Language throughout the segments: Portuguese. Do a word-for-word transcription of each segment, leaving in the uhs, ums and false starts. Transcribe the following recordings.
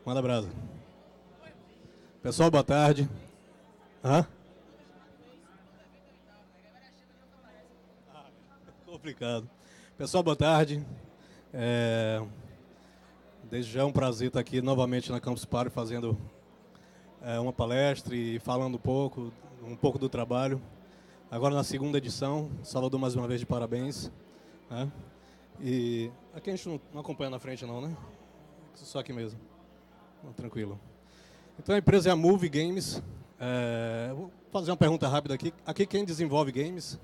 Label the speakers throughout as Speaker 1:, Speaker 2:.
Speaker 1: Manda brasa. Pessoal, boa tarde. Hã? Ah, complicado. Pessoal, boa tarde. É... Desde já é um prazer estar aqui novamente na Campus Party fazendo é, uma palestra e falando um pouco, um pouco do trabalho. Agora na segunda edição, Salvador mais uma vez de parabéns. Né? E aqui a gente não, não acompanha na frente não, né? Só aqui mesmo. Não, tranquilo. Então a empresa é a Move Games. É, vou fazer uma pergunta rápida aqui. Aqui quem desenvolve games?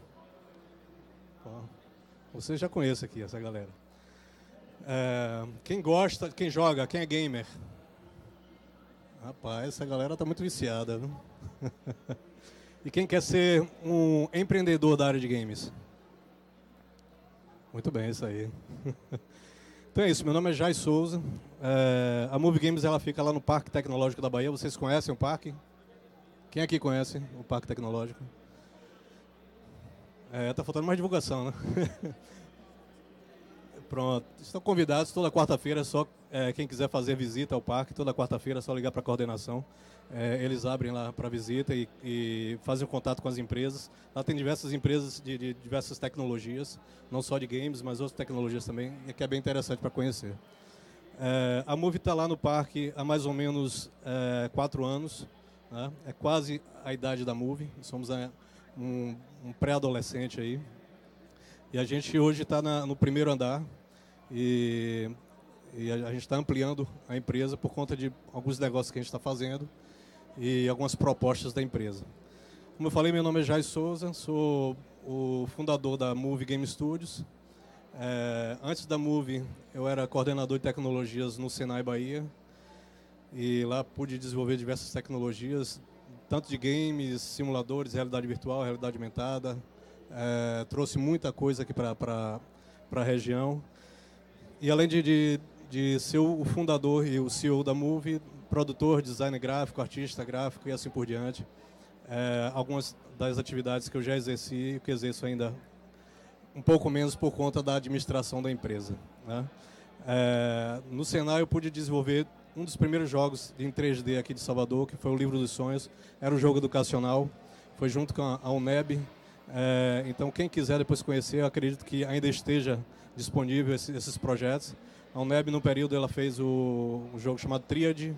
Speaker 1: Você já conhece aqui essa galera. É, quem gosta, quem joga, quem é gamer? Rapaz, essa galera tá muito viciada, viu? E quem quer ser um empreendedor da área de games? Muito bem, isso aí. Então é isso, meu nome é Jai Souza. É, a Move Games ela fica lá no Parque Tecnológico da Bahia. Vocês conhecem o parque? Quem aqui conhece o Parque Tecnológico? É, tá faltando mais divulgação, né? Pronto, estão convidados toda quarta-feira, só é, quem quiser fazer visita ao parque, toda quarta-feira é só ligar para a coordenação. É, eles abrem lá para visita e, e fazem o contato com as empresas. Lá tem diversas empresas de, de diversas tecnologias, não só de games, mas outras tecnologias também, e que é bem interessante para conhecer. É, a Move está lá no parque há mais ou menos é, quatro anos, né? É quase a idade da Move, somos a, um, um pré-adolescente aí. E a gente hoje está no primeiro andar e, e a, a gente está ampliando a empresa por conta de alguns negócios que a gente está fazendo e algumas propostas da empresa. Como eu falei, meu nome é Jai Souza, sou o fundador da Move Game Studios. É, antes da Move, eu era coordenador de tecnologias no Senai Bahia e lá pude desenvolver diversas tecnologias, tanto de games, simuladores, realidade virtual, realidade aumentada. É, trouxe muita coisa aqui para a região. E além de, de, de ser o fundador e o C E O da Move, produtor, designer gráfico, artista gráfico e assim por diante. É, algumas das atividades que eu já exerci e que exerço ainda um pouco menos por conta da administração da empresa. Né? É, no Senai eu pude desenvolver um dos primeiros jogos em três D aqui de Salvador, que foi o Livro dos Sonhos. Era um jogo educacional, foi junto com a UNEB. É, então, quem quiser depois conhecer, eu acredito que ainda esteja disponível esse, esses projetos. A UNEB, no período, ela fez o, um jogo chamado Tríade,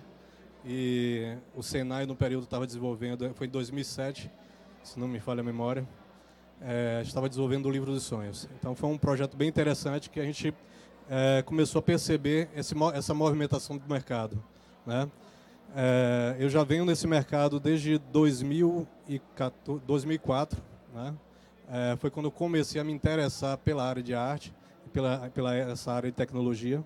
Speaker 1: e o Senai, no período, estava desenvolvendo, foi em dois mil e sete, se não me falha a memória, é, estava desenvolvendo o Livro dos Sonhos. Então, foi um projeto bem interessante que a gente é, começou a perceber esse, essa movimentação do mercado. Né? É, eu já venho nesse mercado desde dois mil e quatro, né? É, foi quando eu comecei a me interessar pela área de arte, pela, pela essa área de tecnologia.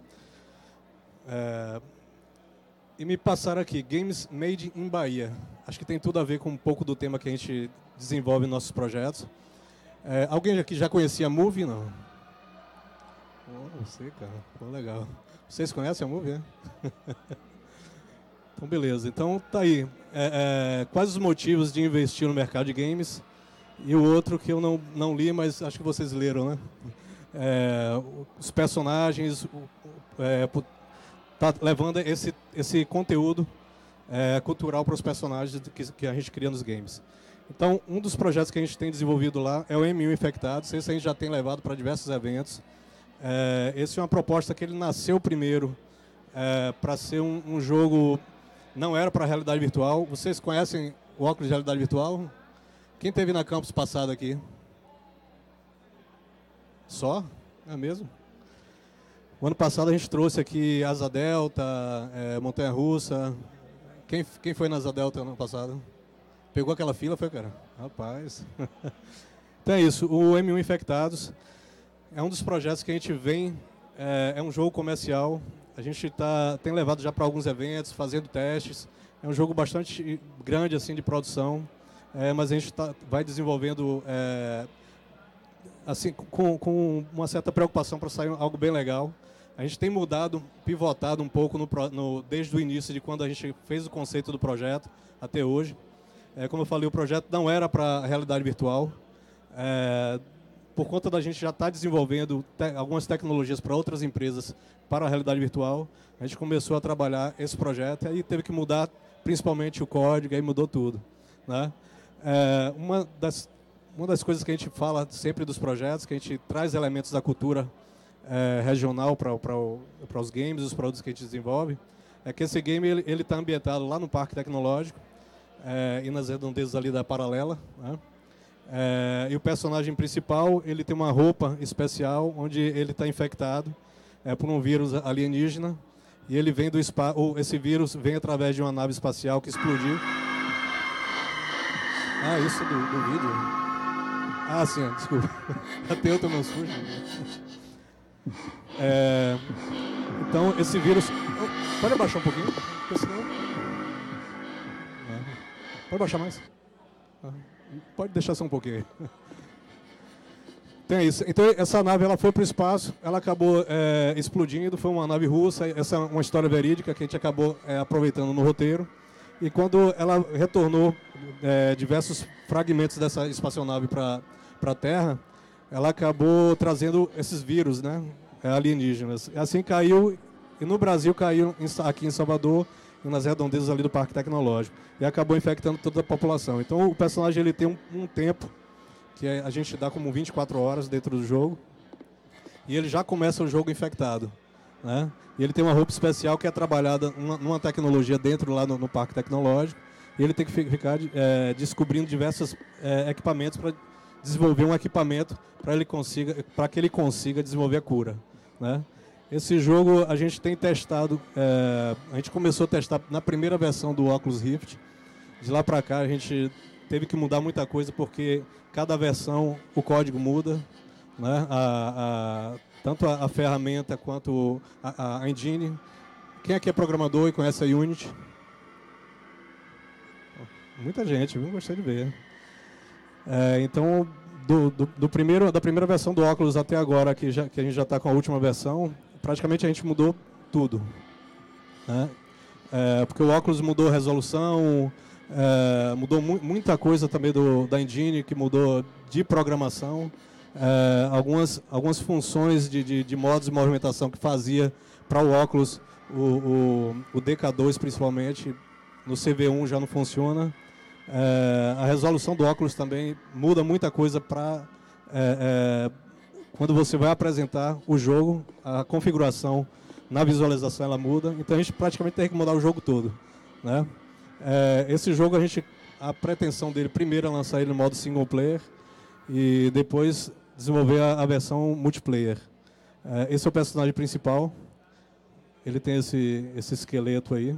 Speaker 1: É, e me passaram aqui, Games Made in Bahia. Acho que tem tudo a ver com um pouco do tema que a gente desenvolve em nossos projetos. É, alguém aqui já conhecia a Move? Não? Oh, você, cara. Pô, legal. Vocês conhecem a Move, é? Então, beleza. Então, tá aí. É, é, quais os motivos de investir no mercado de games? E o outro que eu não, não li, mas acho que vocês leram, né? É, os personagens, é, tá levando esse, esse conteúdo é, cultural para os personagens que, que a gente cria nos games. Então, um dos projetos que a gente tem desenvolvido lá é o M um Infectados. Esse a gente já tem levado para diversos eventos. É, esse é uma proposta que ele nasceu primeiro é, para ser um, um jogo, não era para realidade virtual. Vocês conhecem o óculos de realidade virtual? Quem teve na campus passada aqui? Só? É mesmo? O ano passado a gente trouxe aqui Asa Delta, é, Montanha Russa. Quem, quem foi na Asa Delta ano passado? Pegou aquela fila, foi, cara? Rapaz. Então é isso, o M um Infectados é um dos projetos que a gente vem, é, é um jogo comercial. A gente tá, tem levado já para alguns eventos, fazendo testes. É um jogo bastante grande assim de produção. É, mas a gente tá, vai desenvolvendo é, assim, com, com uma certa preocupação para sair algo bem legal. A gente tem mudado, pivotado um pouco no, no, desde o início de quando a gente fez o conceito do projeto até hoje. É, como eu falei, o projeto não era para realidade virtual. É, por conta da gente já estar desenvolvendo te algumas tecnologias para outras empresas para a realidade virtual, a gente começou a trabalhar esse projeto e aí teve que mudar principalmente o código, aí mudou tudo, né? É, uma, das, uma das coisas que a gente fala sempre dos projetos, que a gente traz elementos da cultura é, regional para os games, os produtos que a gente desenvolve, é que esse game ele está ambientado lá no Parque Tecnológico, é, e nas redondezas ali da Paralela, né? É, e o personagem principal ele tem uma roupa especial onde ele está infectado é, por um vírus alienígena e ele vem do espaço, ou esse vírus vem através de uma nave espacial que explodiu. Ah, isso do, do vídeo? Ah, sim, desculpa. Até eu tomei um sujo. É, então esse vírus, pode abaixar um pouquinho, porque senão... Pode baixar mais? Pode deixar só um pouquinho aí. Tem isso. Então, essa nave ela foi para o espaço, ela acabou é, explodindo, foi uma nave russa, essa é uma história verídica que a gente acabou é, aproveitando no roteiro. E quando ela retornou é, diversos fragmentos dessa espaçonave para a Terra, ela acabou trazendo esses vírus, né, alienígenas. E assim caiu, e no Brasil caiu em, aqui em Salvador, nas redondezas ali do Parque Tecnológico, e acabou infectando toda a população. Então o personagem ele tem um, um tempo, que a gente dá como vinte e quatro horas dentro do jogo, e ele já começa o jogo infectado, né? E ele tem uma roupa especial que é trabalhada numa, numa tecnologia dentro lá no, no Parque Tecnológico, e ele tem que ficar é, descobrindo diversos é, equipamentos para desenvolver um equipamento para ele consiga, para que ele consiga desenvolver a cura, né? Esse jogo a gente tem testado, é, a gente começou a testar na primeira versão do Oculus Rift. De lá para cá a gente teve que mudar muita coisa porque cada versão o código muda, né? a, a, tanto a, a ferramenta quanto a, a engine. Quem aqui é programador e conhece a Unity? Muita gente, viu? Gostei de ver. É, então, do, do, do primeiro, da primeira versão do Oculus até agora, que, já, que a gente já está com a última versão, praticamente a gente mudou tudo, né? É, porque o Oculus mudou a resolução, é, mudou mu muita coisa também do, da engine, que mudou de programação, é, algumas, algumas funções de, de, de modos de movimentação que fazia para o Oculus, o, o, o D K dois principalmente, no C V um já não funciona. É, a resolução do Oculus também muda muita coisa para... É, é, quando você vai apresentar o jogo, a configuração na visualização ela muda, então a gente praticamente tem que mudar o jogo todo, né? É, esse jogo a gente, a pretensão dele primeiro é lançar ele no modo single player e depois desenvolver a, a versão multiplayer. É, esse é o personagem principal, ele tem esse, esse esqueleto aí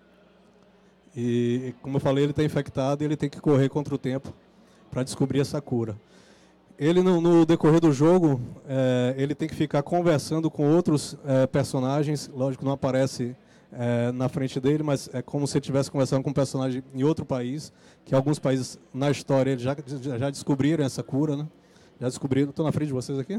Speaker 1: e, como eu falei, ele está infectado e ele tem que correr contra o tempo para descobrir essa cura. Ele, no, no decorrer do jogo, é, ele tem que ficar conversando com outros é, personagens. Lógico, não aparece é, na frente dele, mas é como se ele estivesse conversando com um personagem em outro país, que alguns países na história eles já, já descobriram essa cura, né? Já descobriram. Estou na frente de vocês aqui.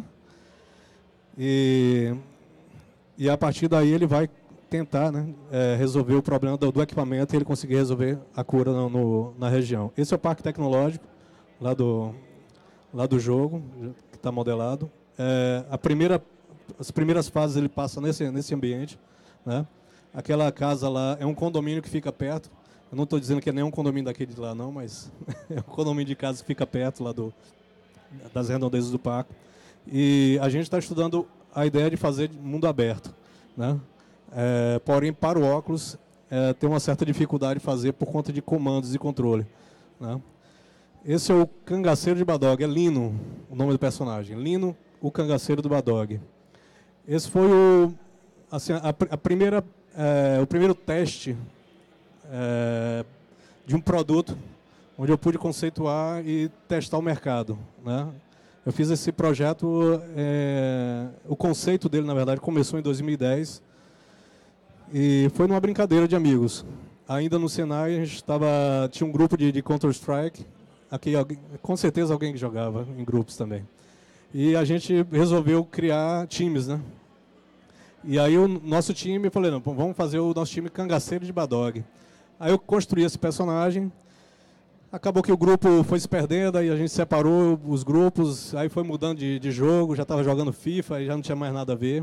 Speaker 1: E, e a partir daí ele vai tentar, né, é, resolver o problema do, do equipamento e ele conseguir resolver a cura no, no, na região. Esse é o Parque Tecnológico, lá do... lá do jogo, que está modelado. É, a primeira, as primeiras fases ele passa nesse, nesse ambiente, né? Aquela casa lá é um condomínio que fica perto. Eu não estou dizendo que é nenhum condomínio daquele de lá, não, mas é um condomínio de casa que fica perto lá do, das redondezas do parque. E a gente está estudando a ideia de fazer mundo aberto, né? É, porém, para o óculos, é, tem uma certa dificuldade de fazer por conta de comandos e controle, né? Esse é o Cangaceiro de Badog, é Lino, o nome do personagem. Lino, o Cangaceiro do Badog. Esse foi o, assim, a, a primeira, é, o primeiro teste é, de um produto onde eu pude conceituar e testar o mercado, né? Eu fiz esse projeto, é, o conceito dele, na verdade, começou em dois mil e dez e foi numa brincadeira de amigos. Ainda no Senai, a gente tava, tinha um grupo de, de Counter-Strike. Aqui, com certeza alguém que jogava em grupos também. E a gente resolveu criar times, né? E aí o nosso time, eu falei, não, vamos fazer o nosso time Cangaceiro de Badog. Aí eu construí esse personagem. acabou que o grupo foi se perdendo, aí a gente separou os grupos, aí foi mudando de, de jogo, já estava jogando FIFA, aí já não tinha mais nada a ver.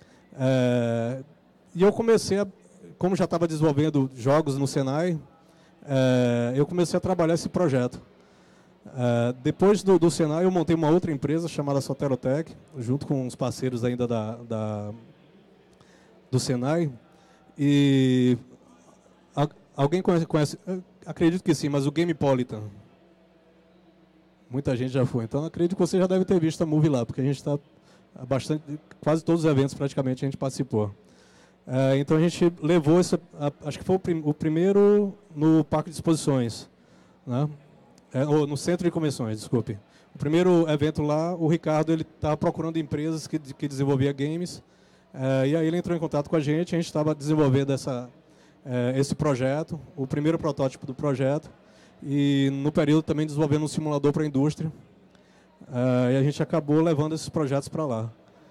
Speaker 1: É, e eu comecei, a, como já estava desenvolvendo jogos no Senai, é, eu comecei a trabalhar esse projeto. É, depois do, do Senai, eu montei uma outra empresa chamada Soterotech, junto com uns parceiros ainda da, da, do Senai. E a, alguém conhece, conhece? Acredito que sim, mas o Gamepolitan. Muita gente já foi. Então, acredito que você já deve ter visto a Move lá, porque a gente está bastante, quase todos os eventos praticamente a gente participou. É, então, a gente levou isso, a, acho que foi o, prim, o primeiro no Parque de Exposições, né? É, ou no Centro de Convenções, desculpe. O primeiro evento lá, o Ricardo ele estava procurando empresas que, que desenvolvia games, é, e aí ele entrou em contato com a gente, a gente estava desenvolvendo essa, é, esse projeto, o primeiro protótipo do projeto, e no período também desenvolvendo um simulador para a indústria, é, e a gente acabou levando esses projetos para lá.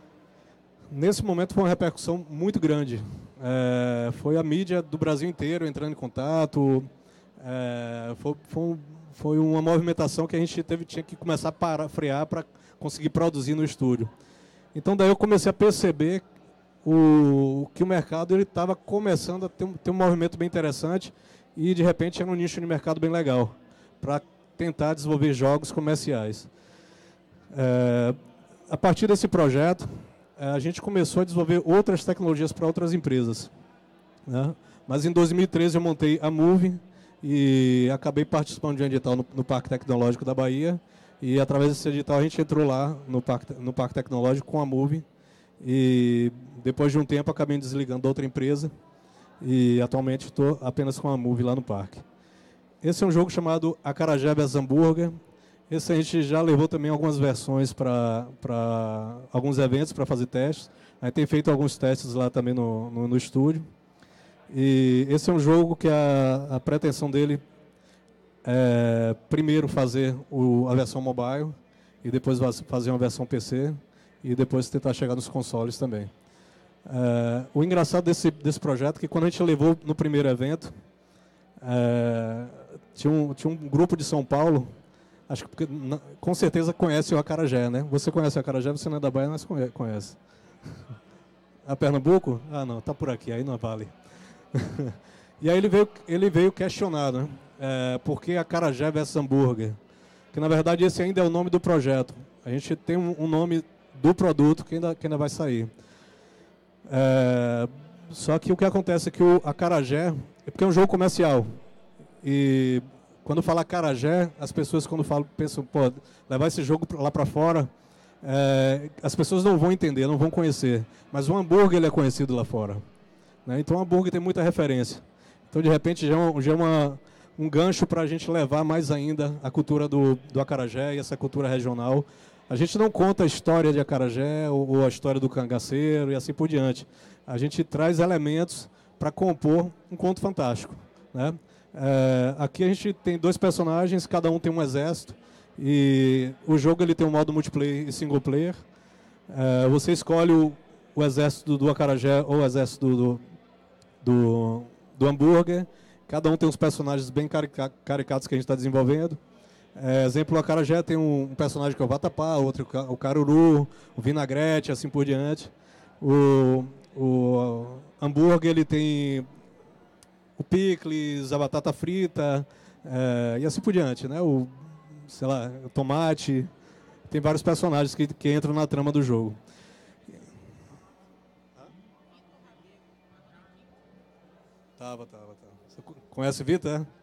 Speaker 1: Nesse momento foi uma repercussão muito grande, é, foi a mídia do Brasil inteiro entrando em contato, é, foi, foi um Foi uma movimentação que a gente teve, tinha que começar a parar, frear para conseguir produzir no estúdio. Então, daí eu comecei a perceber o, que o mercado estava começando a ter um, ter um movimento bem interessante e, de repente, era um nicho de mercado bem legal para tentar desenvolver jogos comerciais. É, a partir desse projeto, a gente começou a desenvolver outras tecnologias para outras empresas, né? Mas, em dois mil e treze, eu montei a Move, e acabei participando de um edital no, no Parque Tecnológico da Bahia, e através desse edital a gente entrou lá no Parque, no Parque Tecnológico com a Move, e depois de um tempo acabei me desligando da outra empresa, e atualmente estou apenas com a Move lá no parque. Esse é um jogo chamado Acarajé versus Hambúrguer. Esse a gente já levou também algumas versões para alguns eventos para fazer testes, a gente tem feito alguns testes lá também no, no, no estúdio. E esse é um jogo que a, a pretensão dele é, primeiro, fazer o, a versão mobile, e depois fazer uma versão P C, e depois tentar chegar nos consoles também. É, o engraçado desse, desse projeto é que quando a gente levou no primeiro evento, é, tinha, um, tinha um grupo de São Paulo, acho que com certeza conhece o Acarajé, né? Você conhece o Acarajé, você não é da Bahia, mas conhece. A Pernambuco? Ah, não, está por aqui, aí não vale. E aí ele veio, ele veio questionar, né? É, por que Acarajé versus Hambúrguer? Que na verdade esse ainda é o nome do projeto. A gente tem um, um nome do produto que ainda, que ainda vai sair. É, só que o que acontece é que o Acarajé, é porque é um jogo comercial. E quando fala Acarajé, as pessoas quando falam, pensam, pô, levar esse jogo lá para fora, é, as pessoas não vão entender, não vão conhecer. Mas o hambúrguer ele é conhecido lá fora. Então, o hambúrguer tem muita referência. Então, de repente, já é, um, já é uma, um gancho para a gente levar mais ainda a cultura do, do acarajé e essa cultura regional. A gente não conta a história de acarajé ou, ou a história do cangaceiro e assim por diante. A gente traz elementos para compor um conto fantástico, né? É, aqui a gente tem dois personagens, cada um tem um exército, e o jogo ele tem um modo multiplayer e single player. É, você escolhe o, o exército do, do acarajé ou o exército do, do Do, do hambúrguer. Cada um tem uns personagens bem carica, caricatos que a gente está desenvolvendo. É, exemplo, o acarajé tem um, um personagem que é o vatapá, outro o caruru, o vinagrete, assim por diante. O, o hambúrguer ele tem o picles, a batata frita, é, e assim por diante, né? O, sei lá, o tomate. Tem vários personagens que, que entram na trama do jogo. Tava, tava, tava. Você conhece o Vitor, é?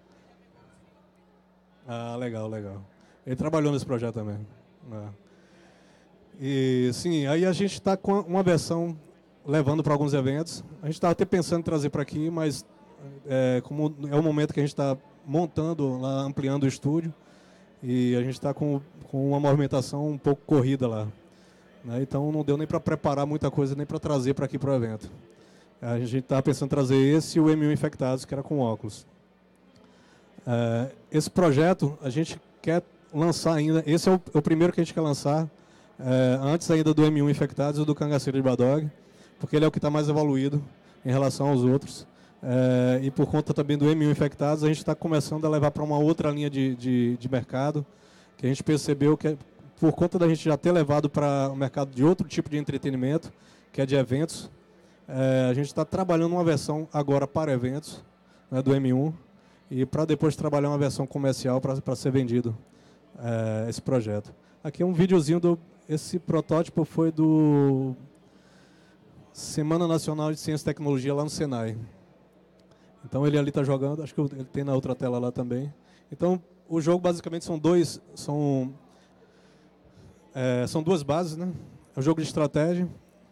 Speaker 1: Ah, legal, legal. Ele trabalhou nesse projeto também. É. E, sim, aí a gente está com uma versão levando para alguns eventos. A gente estava até pensando em trazer para aqui, mas é, como é o momento que a gente está montando, lá, ampliando o estúdio, e a gente está com, com uma movimentação um pouco corrida lá, né? Então não deu nem para preparar muita coisa, nem para trazer para aqui para o evento. A gente estava pensando em trazer esse e o M um Infectados, que era com óculos. É, esse projeto a gente quer lançar ainda, esse é o, é o primeiro que a gente quer lançar, é, antes ainda do M um Infectados e do Cangaceiro de Badog, porque ele é o que está mais evoluído em relação aos outros. É, e por conta também do M um Infectados, a gente está começando a levar para uma outra linha de, de, de mercado, que a gente percebeu que, por conta da gente já ter levado para o mercado de outro tipo de entretenimento, que é de eventos, é, a gente está trabalhando uma versão agora para eventos, né, do M um, e para depois trabalhar uma versão comercial para ser vendido é, esse projeto. Aqui é um videozinho do... Esse protótipo foi do Semana Nacional de Ciência e Tecnologia lá no Senai. Então ele ali está jogando, acho que ele tem na outra tela lá também. Então o jogo basicamente são dois, são, é, são duas bases, né? É um jogo de estratégia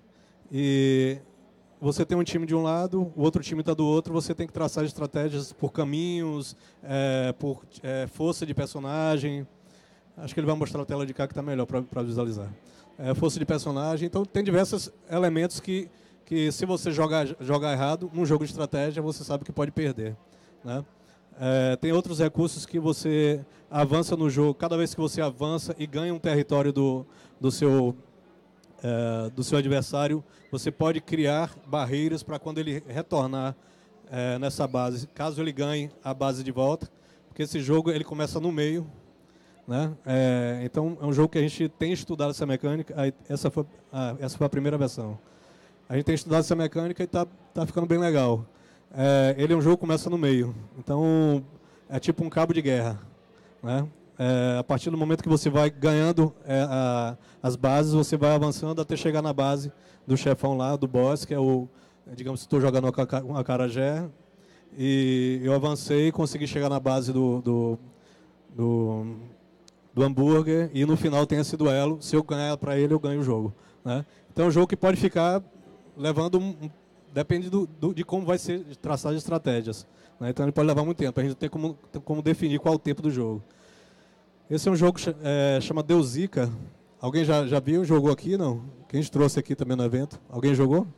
Speaker 1: e você tem um time de um lado, o outro time está do outro, você tem que traçar estratégias por caminhos, é, por é, força de personagem. Acho que ele vai mostrar a tela de cá que está melhor para visualizar. É, força de personagem, então tem diversos elementos que que se você jogar, jogar errado, num jogo de estratégia, você sabe que pode perder, né? É, tem outros recursos que você avança no jogo, cada vez que você avança e ganha um território do, do, seu, é, do seu adversário, você pode criar barreiras para quando ele retornar é, nessa base, caso ele ganhe a base de volta, porque esse jogo ele começa no meio, né? É, então é um jogo que a gente tem estudado essa mecânica, essa foi, ah, essa foi a primeira versão. A gente tem estudado essa mecânica e está tá ficando bem legal. É, ele é um jogo que começa no meio. Então, é tipo um cabo de guerra, né? É, a partir do momento que você vai ganhando é, a, as bases, você vai avançando até chegar na base do chefão lá, do boss, que é o... Digamos, estou jogando um acarajé, e eu avancei e consegui chegar na base do, do, do, do hambúrguer, e no final tem esse duelo. Se eu ganhar para ele, eu ganho o jogo, né? Então, é um jogo que pode ficar... levando, um, depende do, do, de como vai ser traçar as estratégias, né? Então ele pode levar muito tempo, a gente não tem como, tem como definir qual é o tempo do jogo. Esse é um jogo é, chama Deusica. Alguém já, já viu, jogou aqui? Não? Quem a gente trouxe aqui também no evento? Alguém jogou?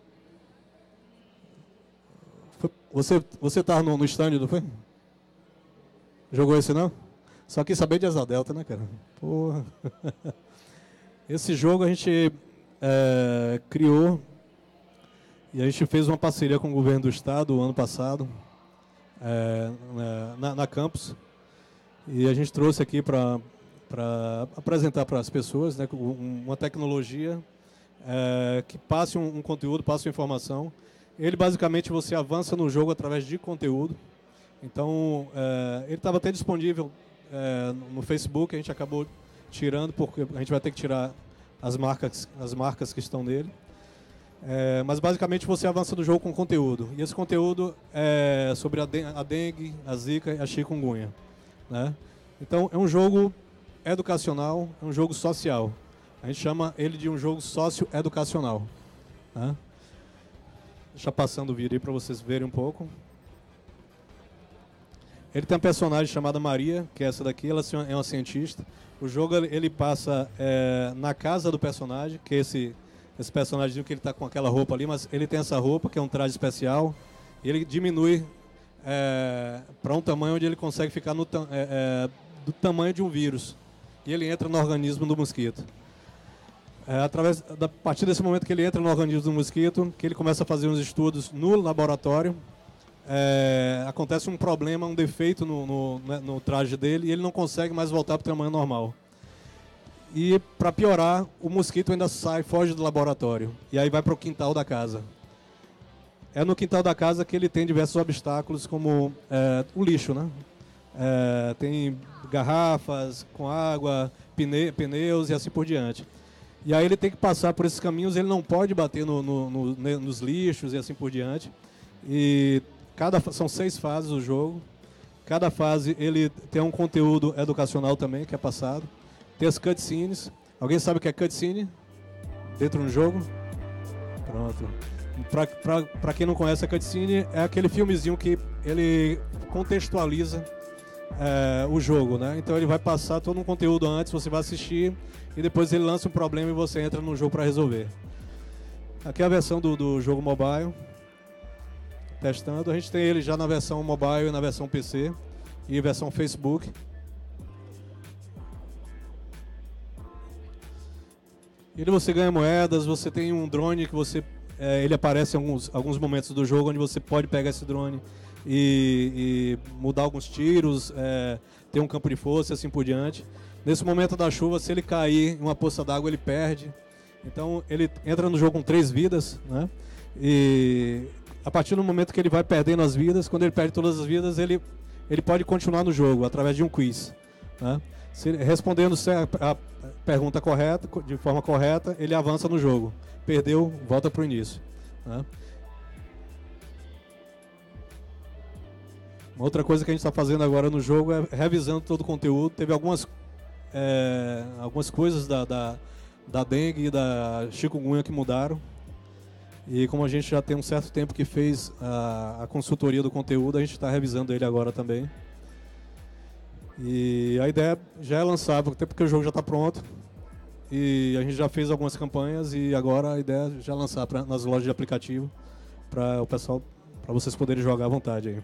Speaker 1: Foi, você você estava no, no stand, não foi? Jogou esse não? Só quis saber de Asa Delta, né, cara? Porra. Esse jogo a gente é, criou. E a gente fez uma parceria com o governo do estado ano passado, é, na, na campus, e a gente trouxe aqui para apresentar para as pessoas, né, uma tecnologia é, que passe um, um conteúdo, passe uma informação. Ele basicamente você avança no jogo através de conteúdo. Então é, ele estava até disponível é, no Facebook, a gente acabou tirando porque a gente vai ter que tirar as marcas, as marcas que estão nele. É, mas basicamente você avança no jogo com conteúdo. E esse conteúdo é sobre a, den a dengue, a zika e a chikungunya, né? Então é um jogo educacional, é um jogo social. A gente chama ele de um jogo socioeducacional, né? Deixa passando o vídeo aí para vocês verem um pouco. Ele tem uma personagem chamada Maria, que é essa daqui, ela é uma cientista. O jogo ele passa é, na casa do personagem, que é esse... Esse personagem que ele está com aquela roupa ali, mas ele tem essa roupa, que é um traje especial, e ele diminui é, para um tamanho onde ele consegue ficar no ta é, é, do tamanho de um vírus. E ele entra no organismo do mosquito. É, através da, a partir desse momento que ele entra no organismo do mosquito, que ele começa a fazer uns estudos no laboratório, é, acontece um problema, um defeito no, no, né, no traje dele, e ele não consegue mais voltar para o tamanho normal. E, para piorar, o mosquito ainda sai, foge do laboratório. E aí vai para o quintal da casa. É no quintal da casa que ele tem diversos obstáculos, como é, o lixo, né? É, tem garrafas com água, pne pneus e assim por diante. E aí ele tem que passar por esses caminhos, ele não pode bater no, no, no, nos lixos e assim por diante. E cada, são seis fases do jogo. Cada fase ele tem um conteúdo educacional também, que é passado. Tem as cutscenes. Alguém sabe o que é cutscene? Dentro de um jogo? Pronto. Para quem não conhece, a cutscene é aquele filmezinho que ele contextualiza é, o jogo, né? Então ele vai passar todo um conteúdo antes, você vai assistir e depois ele lança um problema e você entra no jogo para resolver. Aqui é a versão do, do jogo mobile. Testando. A gente tem ele já na versão mobile e na versão P C e versão Facebook. Ele você ganha moedas, você tem um drone que você é, ele aparece em alguns, alguns momentos do jogo onde você pode pegar esse drone e, e mudar alguns tiros, é, ter um campo de força e assim por diante. Nesse momento da chuva, se ele cair em uma poça d'água, ele perde. Então ele entra no jogo com três vidas, né? E a partir do momento que ele vai perdendo as vidas, quando ele perde todas as vidas, ele, ele pode continuar no jogo através de um quiz, né? Se, respondendo a pergunta correta, de forma correta, ele avança no jogo. Perdeu, volta para o início, né? Uma outra coisa que a gente está fazendo agora no jogo é revisando todo o conteúdo. Teve algumas, é, algumas coisas da, da, da dengue e da chikungunya que mudaram. E como a gente já tem um certo tempo que fez a, a consultoria do conteúdo, a gente está revisando ele agora também. E a ideia já é lançar, até porque o jogo já está pronto. E a gente já fez algumas campanhas e agora a ideia é já lançar pra, nas lojas de aplicativo para o pessoal, para vocês poderem jogar à vontade aí.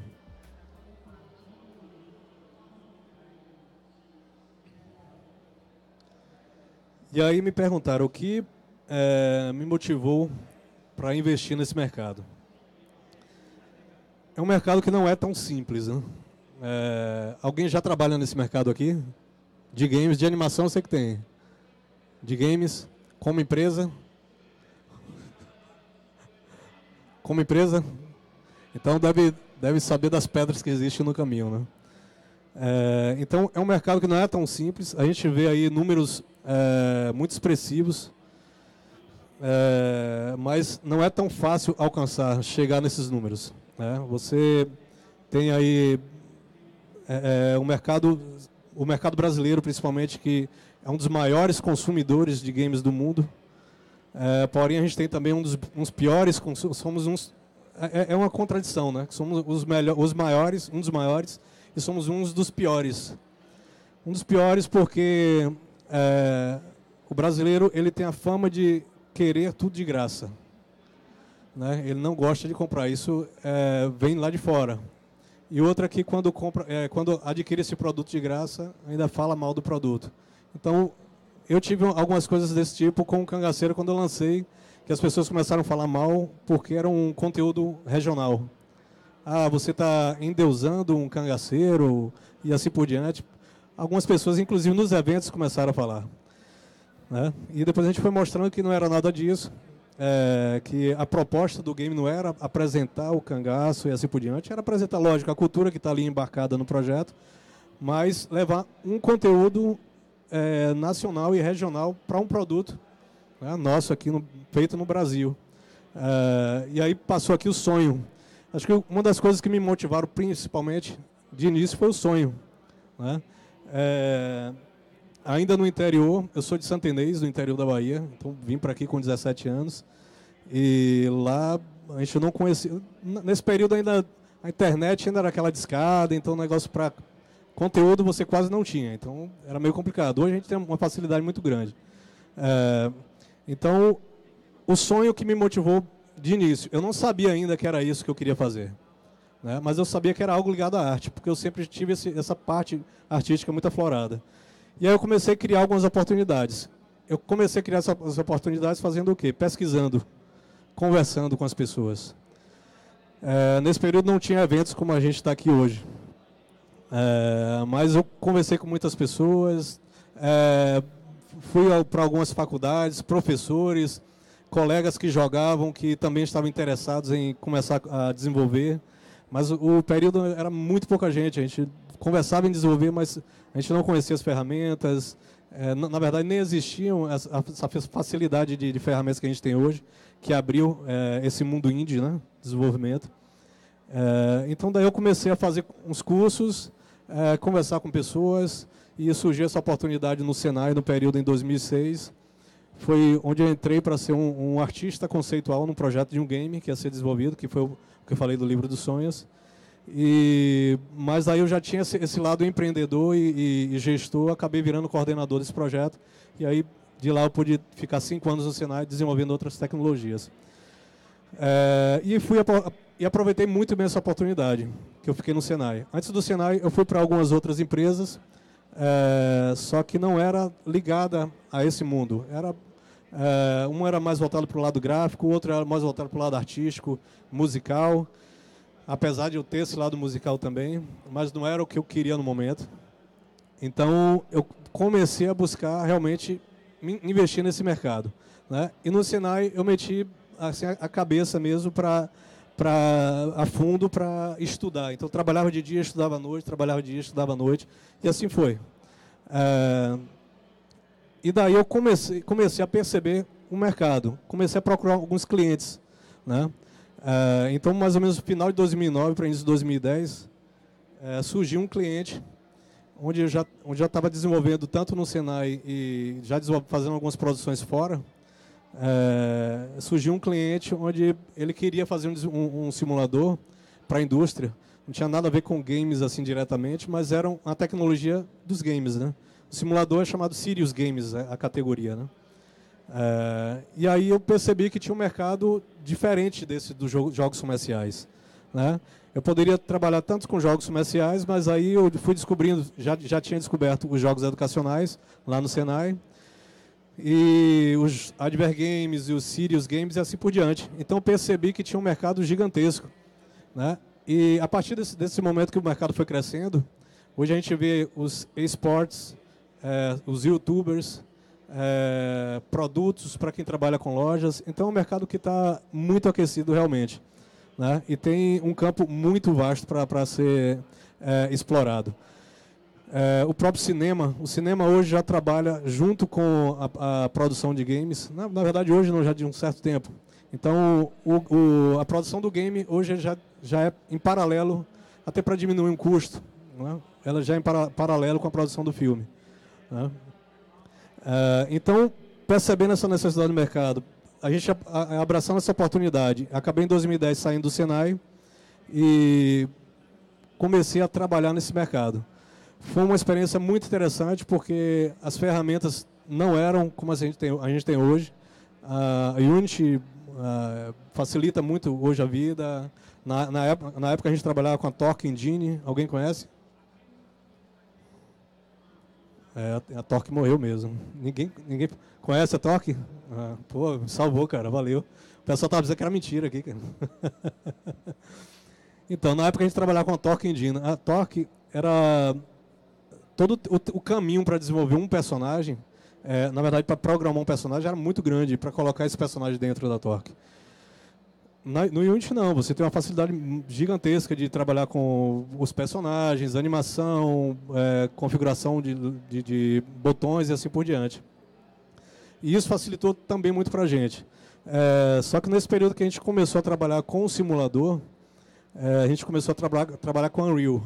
Speaker 1: E aí me perguntaram o que é, me motivou para investir nesse mercado. É um mercado que não é tão simples, né? É, alguém já trabalha nesse mercado aqui? De games, de animação eu sei que tem. De games, como empresa? Como empresa? Então deve, deve saber das pedras que existem no caminho, né? É, então é um mercado que não é tão simples. A gente vê aí números é, muito expressivos, é, mas não é tão fácil alcançar, chegar nesses números, né? Você tem aí é, é, o mercado, o mercado brasileiro, principalmente, que é um dos maiores consumidores de games do mundo. É, porém, a gente tem também um dos uns piores, somos uns, é, é uma contradição, né? Somos os, melhor, os maiores, um dos maiores, e somos um dos piores. Um dos piores porque é, o brasileiro ele tem a fama de querer tudo de graça, né? Ele não gosta de comprar, isso é, vem lá de fora. E outra que quando, compra, é, quando adquire esse produto de graça, ainda fala mal do produto. Então, eu tive algumas coisas desse tipo com o Cangaceiro quando eu lancei, que as pessoas começaram a falar mal porque era um conteúdo regional. Ah, você está endeusando um cangaceiro e assim por diante. Algumas pessoas, inclusive nos eventos, começaram a falar, né? E depois a gente foi mostrando que não era nada disso, é, que a proposta do game não era apresentar o cangaço e assim por diante, era apresentar, lógico, a cultura que está ali embarcada no projeto, mas levar um conteúdo é, nacional e regional para um produto, né, nosso aqui, no, feito no Brasil. É, e aí passou aqui o sonho. Acho que uma das coisas que me motivaram principalmente de início foi o sonho, né? É, ainda no interior, eu sou de Santa Inês, do interior da Bahia, então vim para aqui com dezessete anos, e lá a gente não conhecia, nesse período ainda a internet ainda era aquela discada, então o negócio para conteúdo você quase não tinha, então era meio complicado. Hoje a gente tem uma facilidade muito grande. É, então, o sonho que me motivou de início, eu não sabia ainda que era isso que eu queria fazer, né? Mas eu sabia que era algo ligado à arte, porque eu sempre tive esse, essa parte artística muito aflorada. E aí eu comecei a criar algumas oportunidades. Eu comecei a criar essas oportunidades fazendo o quê? Pesquisando, conversando com as pessoas. É, nesse período não tinha eventos como a gente está aqui hoje. É, mas eu conversei com muitas pessoas, é, fui para algumas faculdades, professores, colegas que jogavam, que também estavam interessados em começar a desenvolver. Mas o, o período era muito pouca gente, a gente conversava em desenvolver, mas a gente não conhecia as ferramentas, é, na, na verdade nem existiam essa, essa facilidade de, de ferramentas que a gente tem hoje, que abriu é, esse mundo indie, né, desenvolvimento. É, então daí eu comecei a fazer uns cursos, é, conversar com pessoas, e surgiu essa oportunidade no Senai no período em dois mil e seis. Foi onde eu entrei para ser um, um artista conceitual num projeto de um game que ia ser desenvolvido, que foi o que eu falei do Livro dos Sonhos. E, mas aí eu já tinha esse, esse lado empreendedor e, e, e gestor, acabei virando coordenador desse projeto. E aí de lá eu pude ficar cinco anos no Senai desenvolvendo outras tecnologias. É, e, fui, e aproveitei muito bem essa oportunidade que eu fiquei no Senai. Antes do Senai eu fui para algumas outras empresas, é, só que não era ligada a esse mundo. Era É, um era mais voltado para o lado gráfico, o outro era mais voltado para o lado artístico, musical, apesar de eu ter esse lado musical também, mas não era o que eu queria no momento. Então, eu comecei a buscar realmente investir nesse mercado, né? E no Senai eu meti assim, a cabeça mesmo para para a fundo para estudar. Então, eu trabalhava de dia, estudava à noite, trabalhava de dia, estudava à noite, e assim foi. É, e daí eu comecei, comecei a perceber o mercado, comecei a procurar alguns clientes, né? É, então, mais ou menos no final de dois mil e nove para início de dois mil e dez, é, surgiu um cliente onde eu já onde já estava desenvolvendo tanto no Senai e já fazendo algumas produções fora. É, surgiu um cliente onde ele queria fazer um, um simulador para a indústria. Não tinha nada a ver com games assim diretamente, mas era uma tecnologia dos games, né? O simulador é chamado Serious Games, a categoria, né? É, e aí eu percebi que tinha um mercado diferente desse dos jogo, jogos comerciais, né? Eu poderia trabalhar tanto com jogos comerciais, mas aí eu fui descobrindo, já, já tinha descoberto os jogos educacionais lá no Senai, e os Adver Games e os Serious Games e assim por diante. Então eu percebi que tinha um mercado gigantesco, né? E a partir desse, desse momento que o mercado foi crescendo, hoje a gente vê os esports, é, os youtubers, é, produtos para quem trabalha com lojas. Então é um mercado que está muito aquecido realmente, né? E tem um campo muito vasto para ser é, explorado. É, o próprio cinema, o cinema hoje já trabalha junto com a, a produção de games, na, na verdade hoje não, já de um certo tempo. Então o, o, a produção do game hoje já, já é em paralelo, até para diminuir um custo, né? Ela já é em para, paralelo com a produção do filme, né? É, então, percebendo essa necessidade do mercado, a gente abraçando essa oportunidade, acabei em dois mil e dez saindo do Senai e comecei a trabalhar nesse mercado. Foi uma experiência muito interessante porque as ferramentas não eram como a gente tem, a gente tem hoje. A Unity a, facilita muito hoje a vida. Na, na, época, na época a gente trabalhava com a Torque Engine. Alguém conhece? É, a Torque morreu mesmo. Ninguém, ninguém conhece a Torque? Ah, pô, salvou, cara, valeu. O pessoal estava dizendo que era mentira aqui, cara. Então, na época a gente trabalhava com a Torque Engine. A Torque era todo o, o caminho para desenvolver um personagem, é, na verdade, para programar um personagem era muito grande, para colocar esse personagem dentro da Torque. Na, no Unity não, você tem uma facilidade gigantesca de trabalhar com os personagens, animação, é, configuração de, de, de botões e assim por diante. E isso facilitou também muito para a gente. É, só que nesse período que a gente começou a trabalhar com o simulador, é, a gente começou a traba trabalhar com Unreal.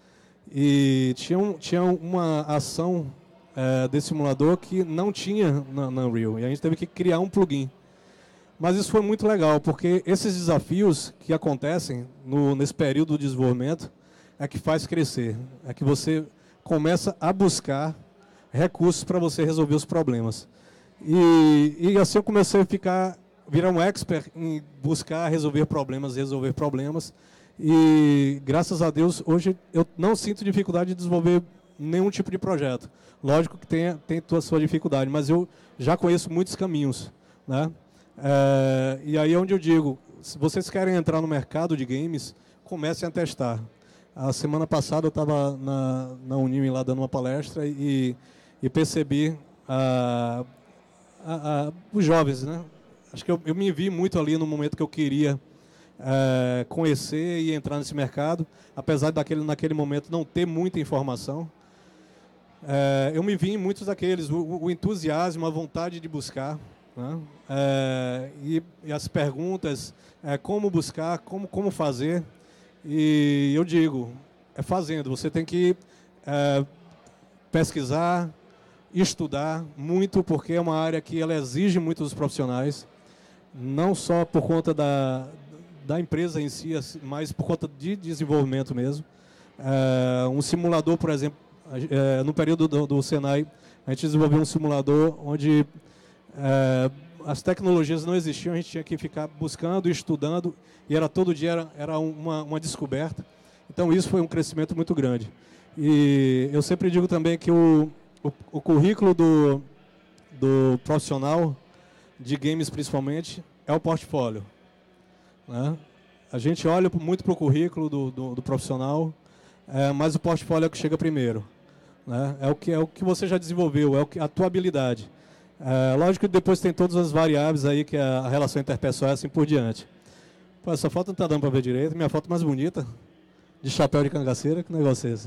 Speaker 1: E tinha, um, tinha uma ação é, desse simulador que não tinha na, na Unreal. E a gente teve que criar um plugin. Mas isso foi muito legal, porque esses desafios que acontecem no, nesse período de desenvolvimento é que faz crescer. É que você começa a buscar recursos para você resolver os problemas. E, e assim eu comecei a ficar, virar um expert em buscar resolver problemas, resolver problemas. E, graças a Deus, hoje eu não sinto dificuldade de desenvolver nenhum tipo de projeto. Lógico que tem, tem a sua dificuldade, mas eu já conheço muitos caminhos, né? É, e aí é onde eu digo, se vocês querem entrar no mercado de games, comecem a testar. A semana passada eu estava na, na Unime lá dando uma palestra e, e percebi a, a, a, os jovens, né? Acho que eu, eu me vi muito ali no momento que eu queria é, conhecer e entrar nesse mercado, apesar daquele, naquele momento não ter muita informação. É, eu me vi em muitos daqueles, o, o entusiasmo, a vontade de buscar, né? É, e, e as perguntas, é, como buscar, como, como fazer. E eu digo, é fazendo. Você tem que é, pesquisar, estudar muito, porque é uma área que ela exige muito dos profissionais, não só por conta da, da empresa em si, mas por conta de desenvolvimento mesmo. É, um simulador, por exemplo, é, no período do, do Senai, a gente desenvolveu um simulador onde é, as tecnologias não existiam, a gente tinha que ficar buscando, estudando, e era todo dia era, era uma, uma descoberta. Então isso foi um crescimento muito grande. E eu sempre digo também que o, o, o currículo do, do profissional de games principalmente, é o portfólio, né? A gente olha muito para o currículo do, do, do profissional, é, mas o portfólio é o que chega primeiro, né? É o que, é o que você já desenvolveu, é o que, a tua habilidade. É, lógico que depois tem todas as variáveis aí, que é a relação interpessoal e assim por diante. Pô, essa foto não está dando para ver direito, minha foto mais bonita, de chapéu de cangaceira, que negócio é esse?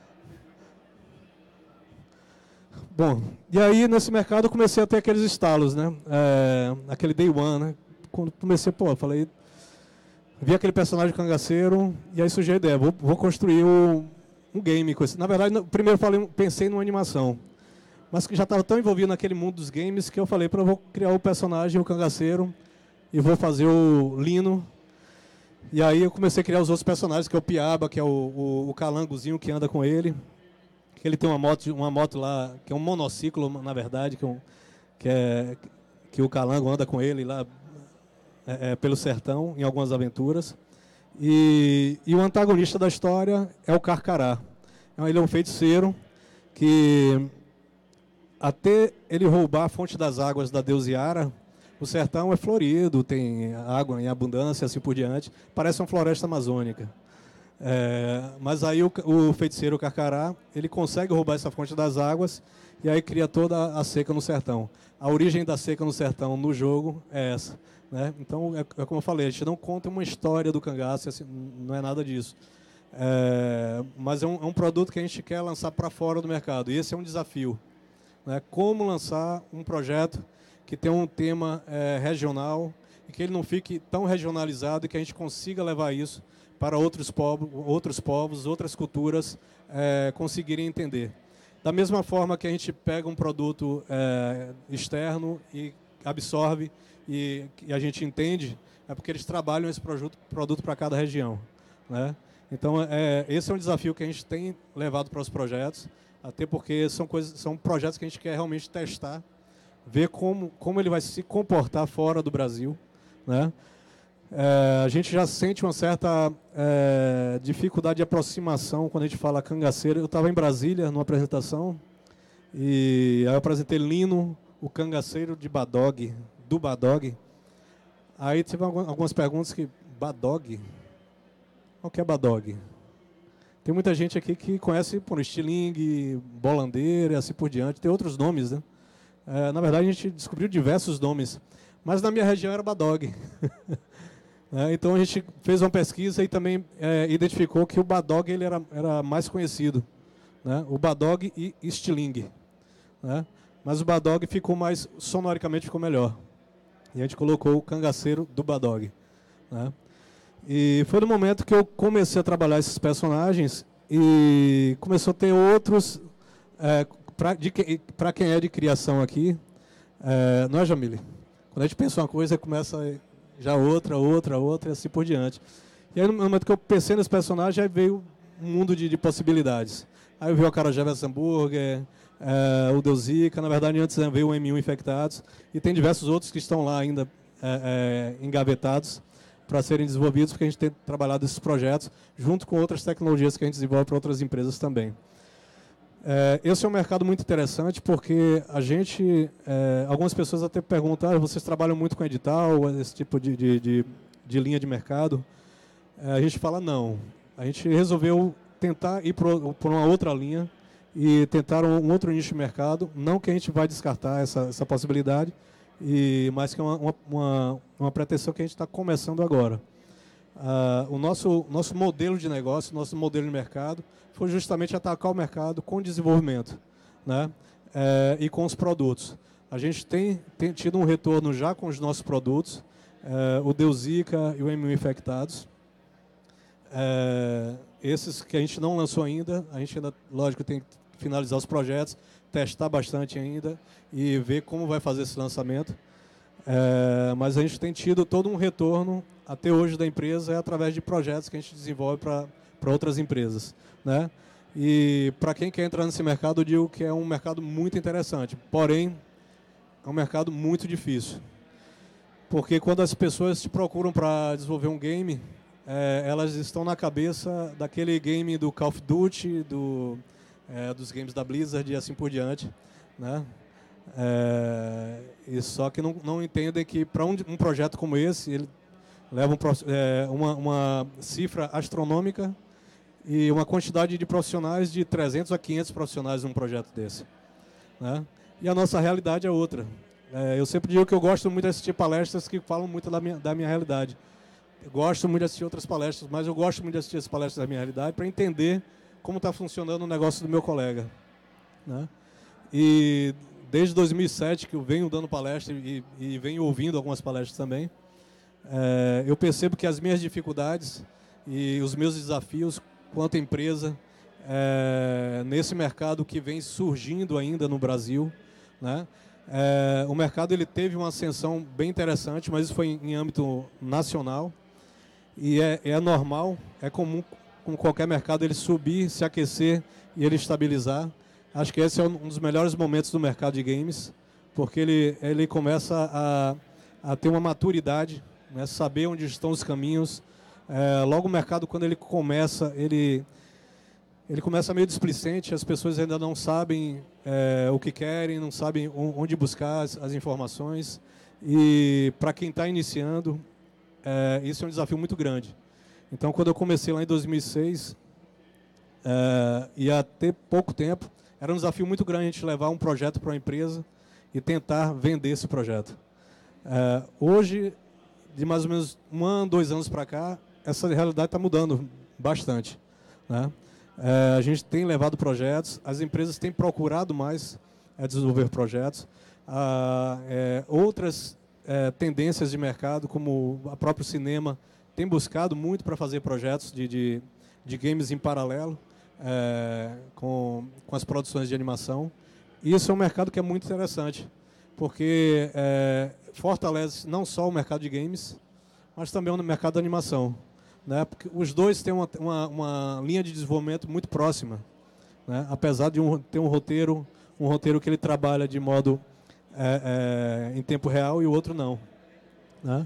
Speaker 1: Bom, e aí nesse mercado eu comecei a ter aqueles estalos, né? É, aquele day one, né? Quando comecei, pô, eu falei, vi aquele personagem cangaceiro e aí surgiu a ideia, vou, vou construir um, um game com esse. Na verdade, no, primeiro falei, pensei numa animação, mas que já estava tão envolvido naquele mundo dos games que eu falei, para eu vou criar o personagem, o cangaceiro, e vou fazer o Lino. E aí eu comecei a criar os outros personagens, que é o Piaba, que é o, o, o calangozinho que anda com ele. Que ele tem uma moto, uma moto lá, que é um monociclo, na verdade, que, é um, que, é, que o calango anda com ele lá é, é, pelo sertão, em algumas aventuras. E, e o antagonista da história é o Carcará. Ele é um feiticeiro que, até ele roubar a fonte das águas da deusa Yara, o sertão é florido, tem água em abundância, assim por diante. Parece uma floresta amazônica. É, mas aí o, o feiticeiro Carcará, ele consegue roubar essa fonte das águas e aí cria toda a seca no sertão. A origem da seca no sertão no jogo é essa, né? Então, é, é como eu falei, a gente não conta uma história do cangaço, assim, não é nada disso. É, mas é um, é um produto que a gente quer lançar para fora do mercado, e esse é um desafio, né? Como lançar um projeto que tem um tema é, regional e que ele não fique tão regionalizado e que a gente consiga levar isso para outros povos, outros povos, outras culturas é, conseguirem entender. Da mesma forma que a gente pega um produto é, externo e absorve e, e a gente entende, é porque eles trabalham esse produto, produto para cada região, né? Então, é, esse é um desafio que a gente tem levado para os projetos, até porque são, coisas, são projetos que a gente quer realmente testar, ver como, como ele vai se comportar fora do Brasil, né? É, a gente já sente uma certa é, dificuldade de aproximação quando a gente fala cangaceiro. Eu estava em Brasília numa apresentação e aí eu apresentei Lino, o cangaceiro de Badog, do Badog. Aí tive algumas perguntas que, Badog? O que é Badog? Tem muita gente aqui que conhece por estilingue, bolandeira e assim por diante, tem outros nomes, né? É, na verdade a gente descobriu diversos nomes, mas na minha região era Badog. É, então a gente fez uma pesquisa e também é, identificou que o Badog ele era, era mais conhecido, né? O Badog e estilingue, né? Mas o Badog ficou mais, sonoricamente ficou melhor. E a gente colocou o cangaceiro do Badog, né? E foi no momento que eu comecei a trabalhar esses personagens e começou a ter outros, é, para quem é de criação aqui, é, não é, Jamile? Quando a gente pensa uma coisa, começa a já outra, outra, outra, e assim por diante. E aí, no momento que eu pensei nesse personagem, aí veio um mundo de, de possibilidades. Aí veio o Acarajé versus Hambúrguer, é, o Deusica, na verdade, antes veio o M um Infectados, e tem diversos outros que estão lá ainda é, é, engavetados para serem desenvolvidos, porque a gente tem trabalhado esses projetos, junto com outras tecnologias que a gente desenvolve para outras empresas também. É, esse é um mercado muito interessante porque a gente, é, algumas pessoas até perguntam, ah, vocês trabalham muito com edital, esse tipo de, de, de, de linha de mercado. É, a gente fala não. A gente resolveu tentar ir por, por uma outra linha e tentar um, um outro nicho de mercado. Não que a gente vai descartar essa, essa possibilidade, e, mas que é uma, uma, uma pretensão que a gente está começando agora. Ah, o nosso, nosso modelo de negócio, nosso modelo de mercado, foi justamente atacar o mercado com desenvolvimento, né? É, e com os produtos. A gente tem, tem tido um retorno já com os nossos produtos, é, o Deusica e o M um Infectados. É, esses que a gente não lançou ainda, a gente ainda, lógico, tem que finalizar os projetos, testar bastante ainda e ver como vai fazer esse lançamento. É, mas a gente tem tido todo um retorno até hoje da empresa é através de projetos que a gente desenvolve para outras empresas, né? E para quem quer entrar nesse mercado, eu digo que é um mercado muito interessante, porém é um mercado muito difícil, porque quando as pessoas te procuram para desenvolver um game, é, elas estão na cabeça daquele game do Call of Duty, do, é, dos games da Blizzard e assim por diante, né? É, e só que não, não entendem que para um, um projeto como esse, ele leva um, é, uma, uma cifra astronômica e uma quantidade de profissionais de trezentos a quinhentos profissionais num projeto desse, né? E a nossa realidade é outra. É, eu sempre digo que eu gosto muito de assistir palestras que falam muito da minha, da minha realidade. Eu gosto muito de assistir outras palestras, mas eu gosto muito de assistir as palestras da minha realidade para entender como está funcionando o negócio do meu colega, né? E desde dois mil e sete que eu venho dando palestra e, e venho ouvindo algumas palestras também, é, eu percebo que as minhas dificuldades e os meus desafios quanto empresa, é, nesse mercado que vem surgindo ainda no Brasil, né? É, o mercado ele teve uma ascensão bem interessante, mas isso foi em, em âmbito nacional. E é, é normal, é comum com qualquer mercado ele subir, se aquecer e ele estabilizar. Acho que esse é um dos melhores momentos do mercado de games, porque ele, ele começa a, a ter uma maturidade, né, saber onde estão os caminhos. É, logo o mercado, quando ele começa, ele, ele começa meio displicente, as pessoas ainda não sabem é, o que querem, não sabem onde buscar as, as informações. E para quem está iniciando, é, isso é um desafio muito grande. Então, quando eu comecei lá em dois mil e seis, é, ia ter pouco tempo, era um desafio muito grande a gente levar um projeto para uma empresa e tentar vender esse projeto. É, hoje, de mais ou menos um ano, dois anos para cá, essa realidade está mudando bastante, né? É, a gente tem levado projetos, as empresas têm procurado mais é, desenvolver projetos. Ah, é, outras é, tendências de mercado, como o próprio cinema, tem buscado muito para fazer projetos de, de, de games em paralelo, é, com, com as produções de animação. E isso é um mercado que é muito interessante, porque é, fortalece não só o mercado de games, mas também o mercado da animação, né? Porque os dois têm uma, uma, uma linha de desenvolvimento muito próxima, né? Apesar de um, ter um roteiro, um roteiro que ele trabalha de modo é, é, em tempo real e o outro não, né?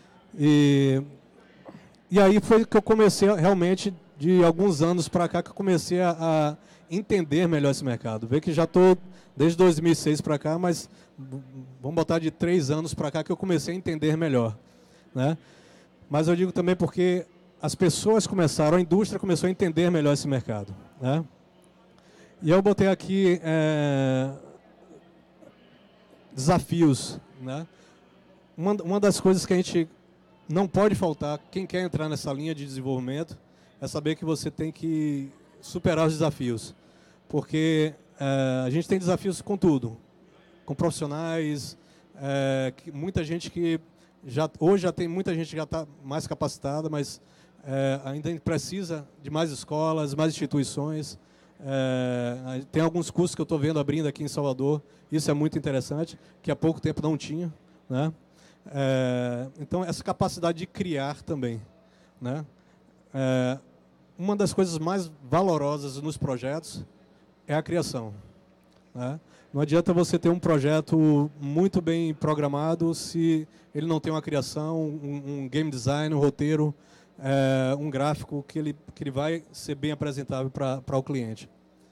Speaker 1: E, e aí foi que eu comecei realmente, de alguns anos para cá, que eu comecei a, a entender melhor esse mercado. Ver que já estou desde dois mil e seis para cá, mas vamos botar de três anos para cá que eu comecei a entender melhor, né? Mas eu digo também porque as pessoas começaram, a indústria começou a entender melhor esse mercado, né? E eu botei aqui é, desafios, né? Uma, uma das coisas que a gente não pode faltar, quem quer entrar nessa linha de desenvolvimento, é saber que você tem que superar os desafios. Porque é, a gente tem desafios com tudo, com profissionais, é, que, muita gente que já, hoje já tem muita gente que já está mais capacitada, mas é, ainda precisa de mais escolas, mais instituições. É, tem alguns cursos que eu estou vendo abrindo aqui em Salvador, isso é muito interessante, que há pouco tempo não tinha, né? É, então, essa capacidade de criar também, né? É, uma das coisas mais valorosas nos projetos é a criação, né? Não adianta você ter um projeto muito bem programado se ele não tem uma criação, um, um game design, um roteiro, é, um gráfico que ele, que ele vai ser bem apresentável para o cliente.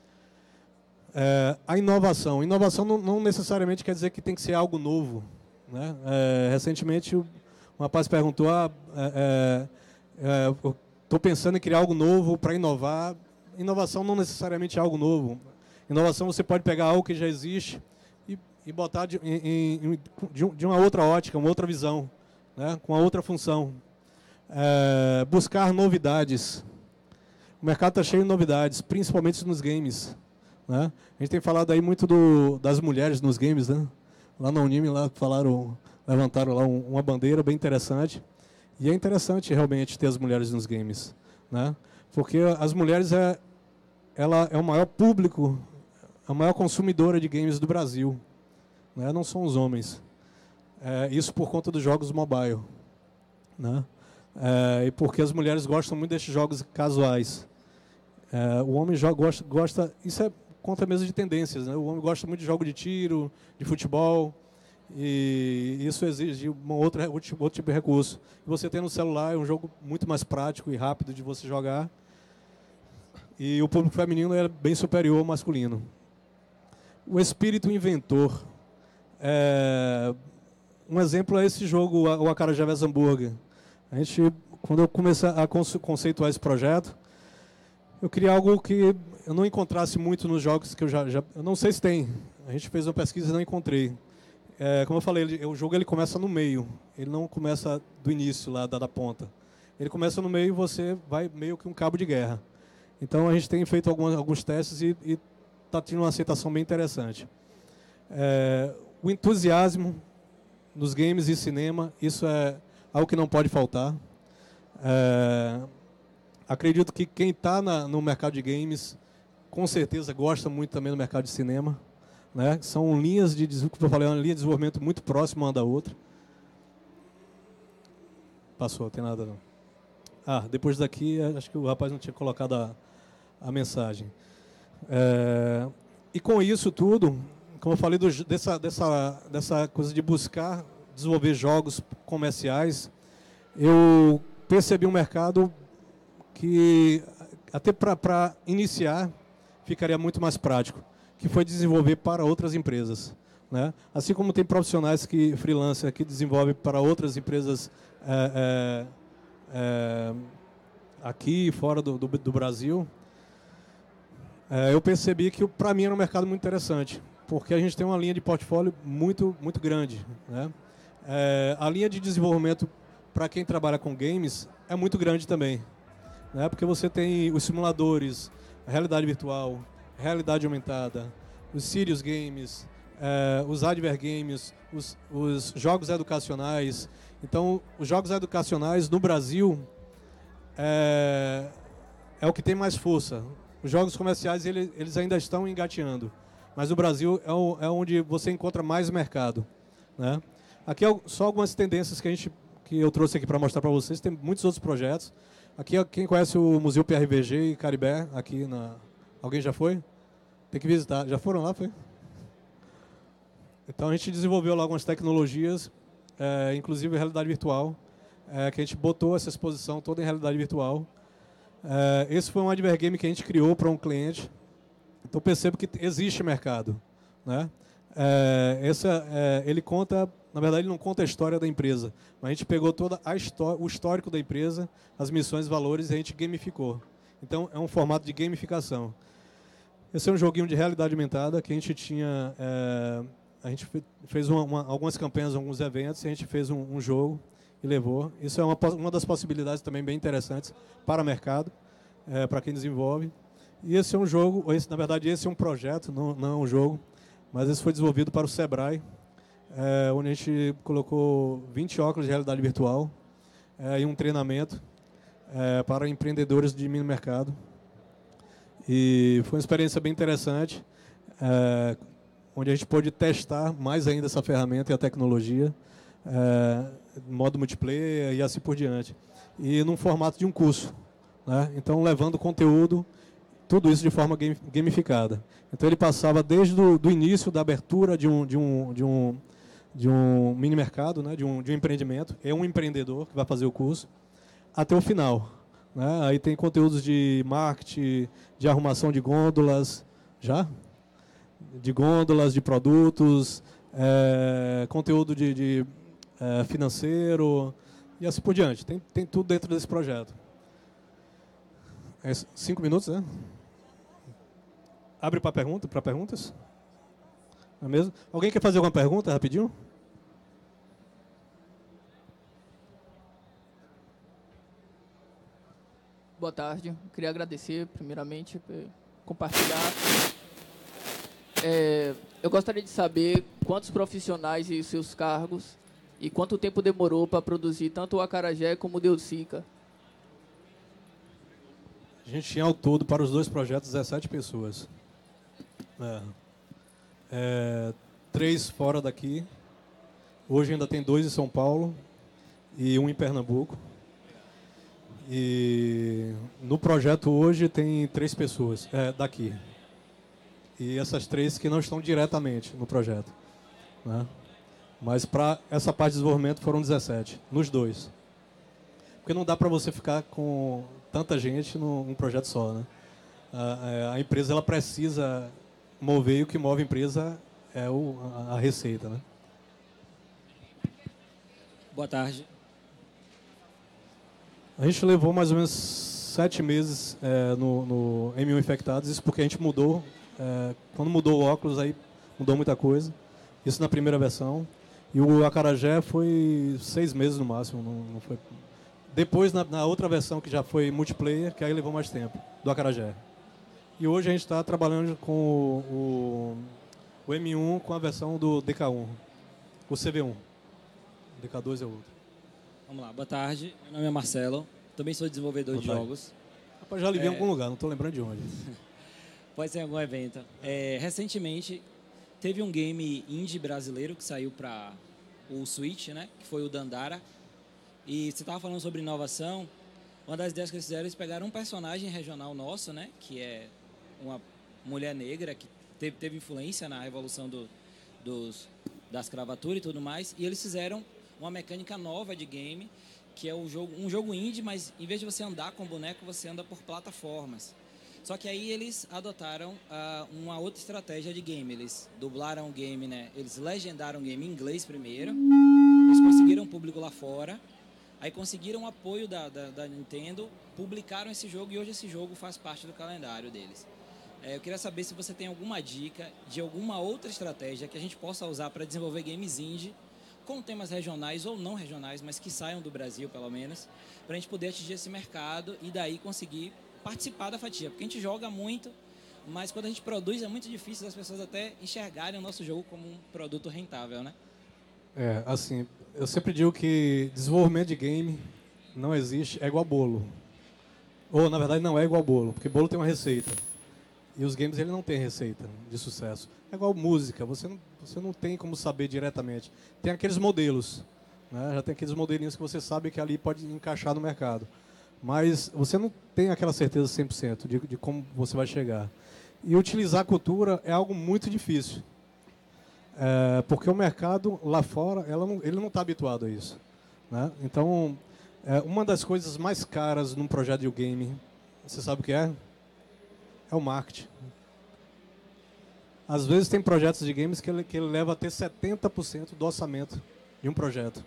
Speaker 1: É, a inovação. Inovação não, não necessariamente quer dizer que tem que ser algo novo, né? É, recentemente, um rapaz perguntou, ah, é, é, eu estou pensando em criar algo novo para inovar. Inovação não necessariamente é algo novo. Inovação você pode pegar algo que já existe e, e botar de, em, em, de uma outra ótica, uma outra visão, né? Com uma outra função. É, buscar novidades. O mercado está cheio de novidades, principalmente nos games, né? A gente tem falado aí muito do, das mulheres nos games, né? Lá na Unime, lá falaram, levantaram lá um, uma bandeira bem interessante. E é interessante realmente ter as mulheres nos games, né? Porque as mulheres é, ela é o maior público, a maior consumidora de games do Brasil, né? Não são os homens. É, isso por conta dos jogos mobile, né? É, e porque as mulheres gostam muito desses jogos casuais. É, o homem joga, gosta, gosta, isso é conta mesmo de tendências, né? O homem gosta muito de jogo de tiro, de futebol, e isso exige uma outra, outro, outro tipo de recurso. E você tem no celular, é um jogo muito mais prático e rápido de você jogar, e o público feminino é bem superior ao masculino. O espírito inventor, É, um exemplo é esse jogo, o Acarajé vs Hambúrguer. A gente, quando eu comecei a conceituar esse projeto, eu queria algo que eu não encontrasse muito nos jogos que eu já, já eu não sei se tem. A gente fez uma pesquisa e não encontrei. É, como eu falei, ele, o jogo ele começa no meio. Ele não começa do início lá da, da ponta. Ele começa no meio e você vai meio que um cabo de guerra. Então a gente tem feito alguns, alguns testes e está tendo uma aceitação bem interessante. É, o entusiasmo nos games e cinema, isso é algo que não pode faltar. É, acredito que quem está no mercado de games, com certeza gosta muito também do mercado de cinema. Né? São linhas de, como eu falei, uma linha de desenvolvimento muito próxima uma da outra. Passou, tem nada não. Ah, depois daqui, acho que o rapaz não tinha colocado a, a mensagem. É, e com isso tudo, como eu falei, do, dessa, dessa, dessa coisa de buscar desenvolver jogos comerciais, eu percebi um mercado que, até para iniciar, ficaria muito mais prático, que foi desenvolver para outras empresas. Né? Assim como tem profissionais que freelancer que desenvolvem para outras empresas é, é, é, aqui fora do, do, do Brasil, é, eu percebi que para mim era um mercado muito interessante, porque a gente tem uma linha de portfólio muito, muito grande. Né? É, a linha de desenvolvimento para quem trabalha com games é muito grande também, né? Porque você tem os simuladores, a realidade virtual, realidade aumentada, os serious games, é, os adver games, os, os jogos educacionais. Então, os jogos educacionais no Brasil é, é o que tem mais força. Os jogos comerciais eles, eles ainda estão engateando, mas o Brasil é, o, é onde você encontra mais mercado. Né? Aqui é só algumas tendências que, a gente, que eu trouxe aqui para mostrar para vocês. Tem muitos outros projetos. Aqui, quem conhece o Museu P R V G e Caribé, aqui na... Alguém já foi? Tem que visitar. Já foram lá, foi? Então, a gente desenvolveu lá algumas tecnologias, é, inclusive realidade virtual, é, que a gente botou essa exposição toda em realidade virtual. É, esse foi um advergame que a gente criou para um cliente. Então, percebo que existe mercado. Né? É, essa, é, ele conta, na verdade, ele não conta a história da empresa, mas a gente pegou todo o histórico da empresa, as missões, valores, e a gente gamificou. Então, é um formato de gamificação. Esse é um joguinho de realidade aumentada que a gente tinha... É, a gente fez uma, uma, algumas campanhas, alguns eventos, e a gente fez um, um jogo e levou. Isso é uma, uma das possibilidades também bem interessantes para o mercado, é, para quem desenvolve. E esse é um jogo, esse, na verdade, esse é um projeto, não, não é um jogo, mas esse foi desenvolvido para o Sebrae, é, onde a gente colocou vinte óculos de realidade virtual é, e um treinamento é, para empreendedores de mini mercado. E foi uma experiência bem interessante, é, onde a gente pôde testar mais ainda essa ferramenta e a tecnologia, é, modo multiplayer e assim por diante. E num formato de um curso. Né? Então, levando conteúdo, tudo isso de forma gamificada. Então, ele passava desde o do início da abertura de um, de um, de um, de um mini mercado, né? de, um, de um empreendimento, é um empreendedor que vai fazer o curso, até o final. Né? Aí tem conteúdos de marketing, de arrumação de gôndolas, já? De gôndolas, de produtos, é, conteúdo de, de é, financeiro e assim por diante. Tem, tem tudo dentro desse projeto. É cinco minutos, né? Abre para pergunta, para perguntas? Não é mesmo? Alguém quer fazer alguma pergunta rapidinho?
Speaker 2: Boa tarde. Eu queria agradecer, primeiramente, por compartilhar. É, eu gostaria de saber quantos profissionais e seus cargos e quanto tempo demorou para produzir tanto o Acarajé como o Delcica.
Speaker 1: A gente tinha ao todo, para os dois projetos, dezessete pessoas. É, é, três fora daqui. Hoje ainda tem dois em São Paulo e um em Pernambuco. E no projeto hoje tem três pessoas é, daqui. E essas três que não estão diretamente no projeto. Né? Mas para essa parte de desenvolvimento foram dezessete, nos dois. Porque não dá para você ficar com tanta gente num projeto só. Né? A, a empresa ela precisa mover, e o que move a empresa é o, a, a receita, né?
Speaker 3: Boa tarde.
Speaker 1: A gente levou mais ou menos sete meses é, no, no M um Infectados, isso porque a gente mudou. É, quando mudou o óculos, aí mudou muita coisa. Isso na primeira versão. E o acarajé foi seis meses no máximo. Não, não foi... Depois, na, na outra versão, que já foi multiplayer, que aí levou mais tempo, do acarajé. E hoje a gente está trabalhando com o, o, o M um com a versão do D K um, o C V um. O D K dois é outro.
Speaker 3: Vamos lá, boa tarde. Meu nome é Marcelo, também sou desenvolvedor de jogos.
Speaker 1: Rapaz, já lhe vi
Speaker 3: É...
Speaker 1: em algum lugar, não estou lembrando de onde.
Speaker 3: Pode ser em algum evento. É, recentemente, teve um game indie brasileiro que saiu para o Switch, né? Que foi o Dandara. E você estava falando sobre inovação. Uma das ideias que eles fizeram, eles pegaram um personagem regional nosso, né? Que é uma mulher negra que teve, teve influência na revolução do, dos, da escravatura e tudo mais. E eles fizeram uma mecânica nova de game, que é um jogo, um jogo indie, mas em vez de você andar com boneco, você anda por plataformas. Só que aí eles adotaram uh, uma outra estratégia de game. Eles dublaram o game, né? Eles legendaram o game em inglês primeiro. Eles conseguiram um público lá fora. Aí conseguiram o apoio da, da, da Nintendo, publicaram esse jogo e hoje esse jogo faz parte do calendário deles. É, eu queria saber se você tem alguma dica de alguma outra estratégia que a gente possa usar para desenvolver games indie com temas regionais ou não regionais, mas que saiam do Brasil, pelo menos, para a gente poder atingir esse mercado e daí conseguir participar da fatia. Porque a gente joga muito, mas quando a gente produz é muito difícil das pessoas até enxergarem o nosso jogo como um produto rentável, né?
Speaker 1: É, assim, eu sempre digo que desenvolvimento de game não existe, é igual bolo. Ou, na verdade, não é igual bolo, porque bolo tem uma receita. E os games, ele não tem receita de sucesso. É igual música, você não, você não tem como saber diretamente. Tem aqueles modelos, né? Já tem aqueles modelinhos que você sabe que ali pode encaixar no mercado. Mas você não tem aquela certeza cem por cento de, de como você vai chegar. E utilizar a cultura é algo muito difícil. É, porque o mercado lá fora, ela não, ele não está habituado a isso, né? Então, é, uma das coisas mais caras num projeto de game, você sabe o que é? É o marketing. Às vezes tem projetos de games que ele, que ele leva a ter setenta por cento do orçamento de um projeto.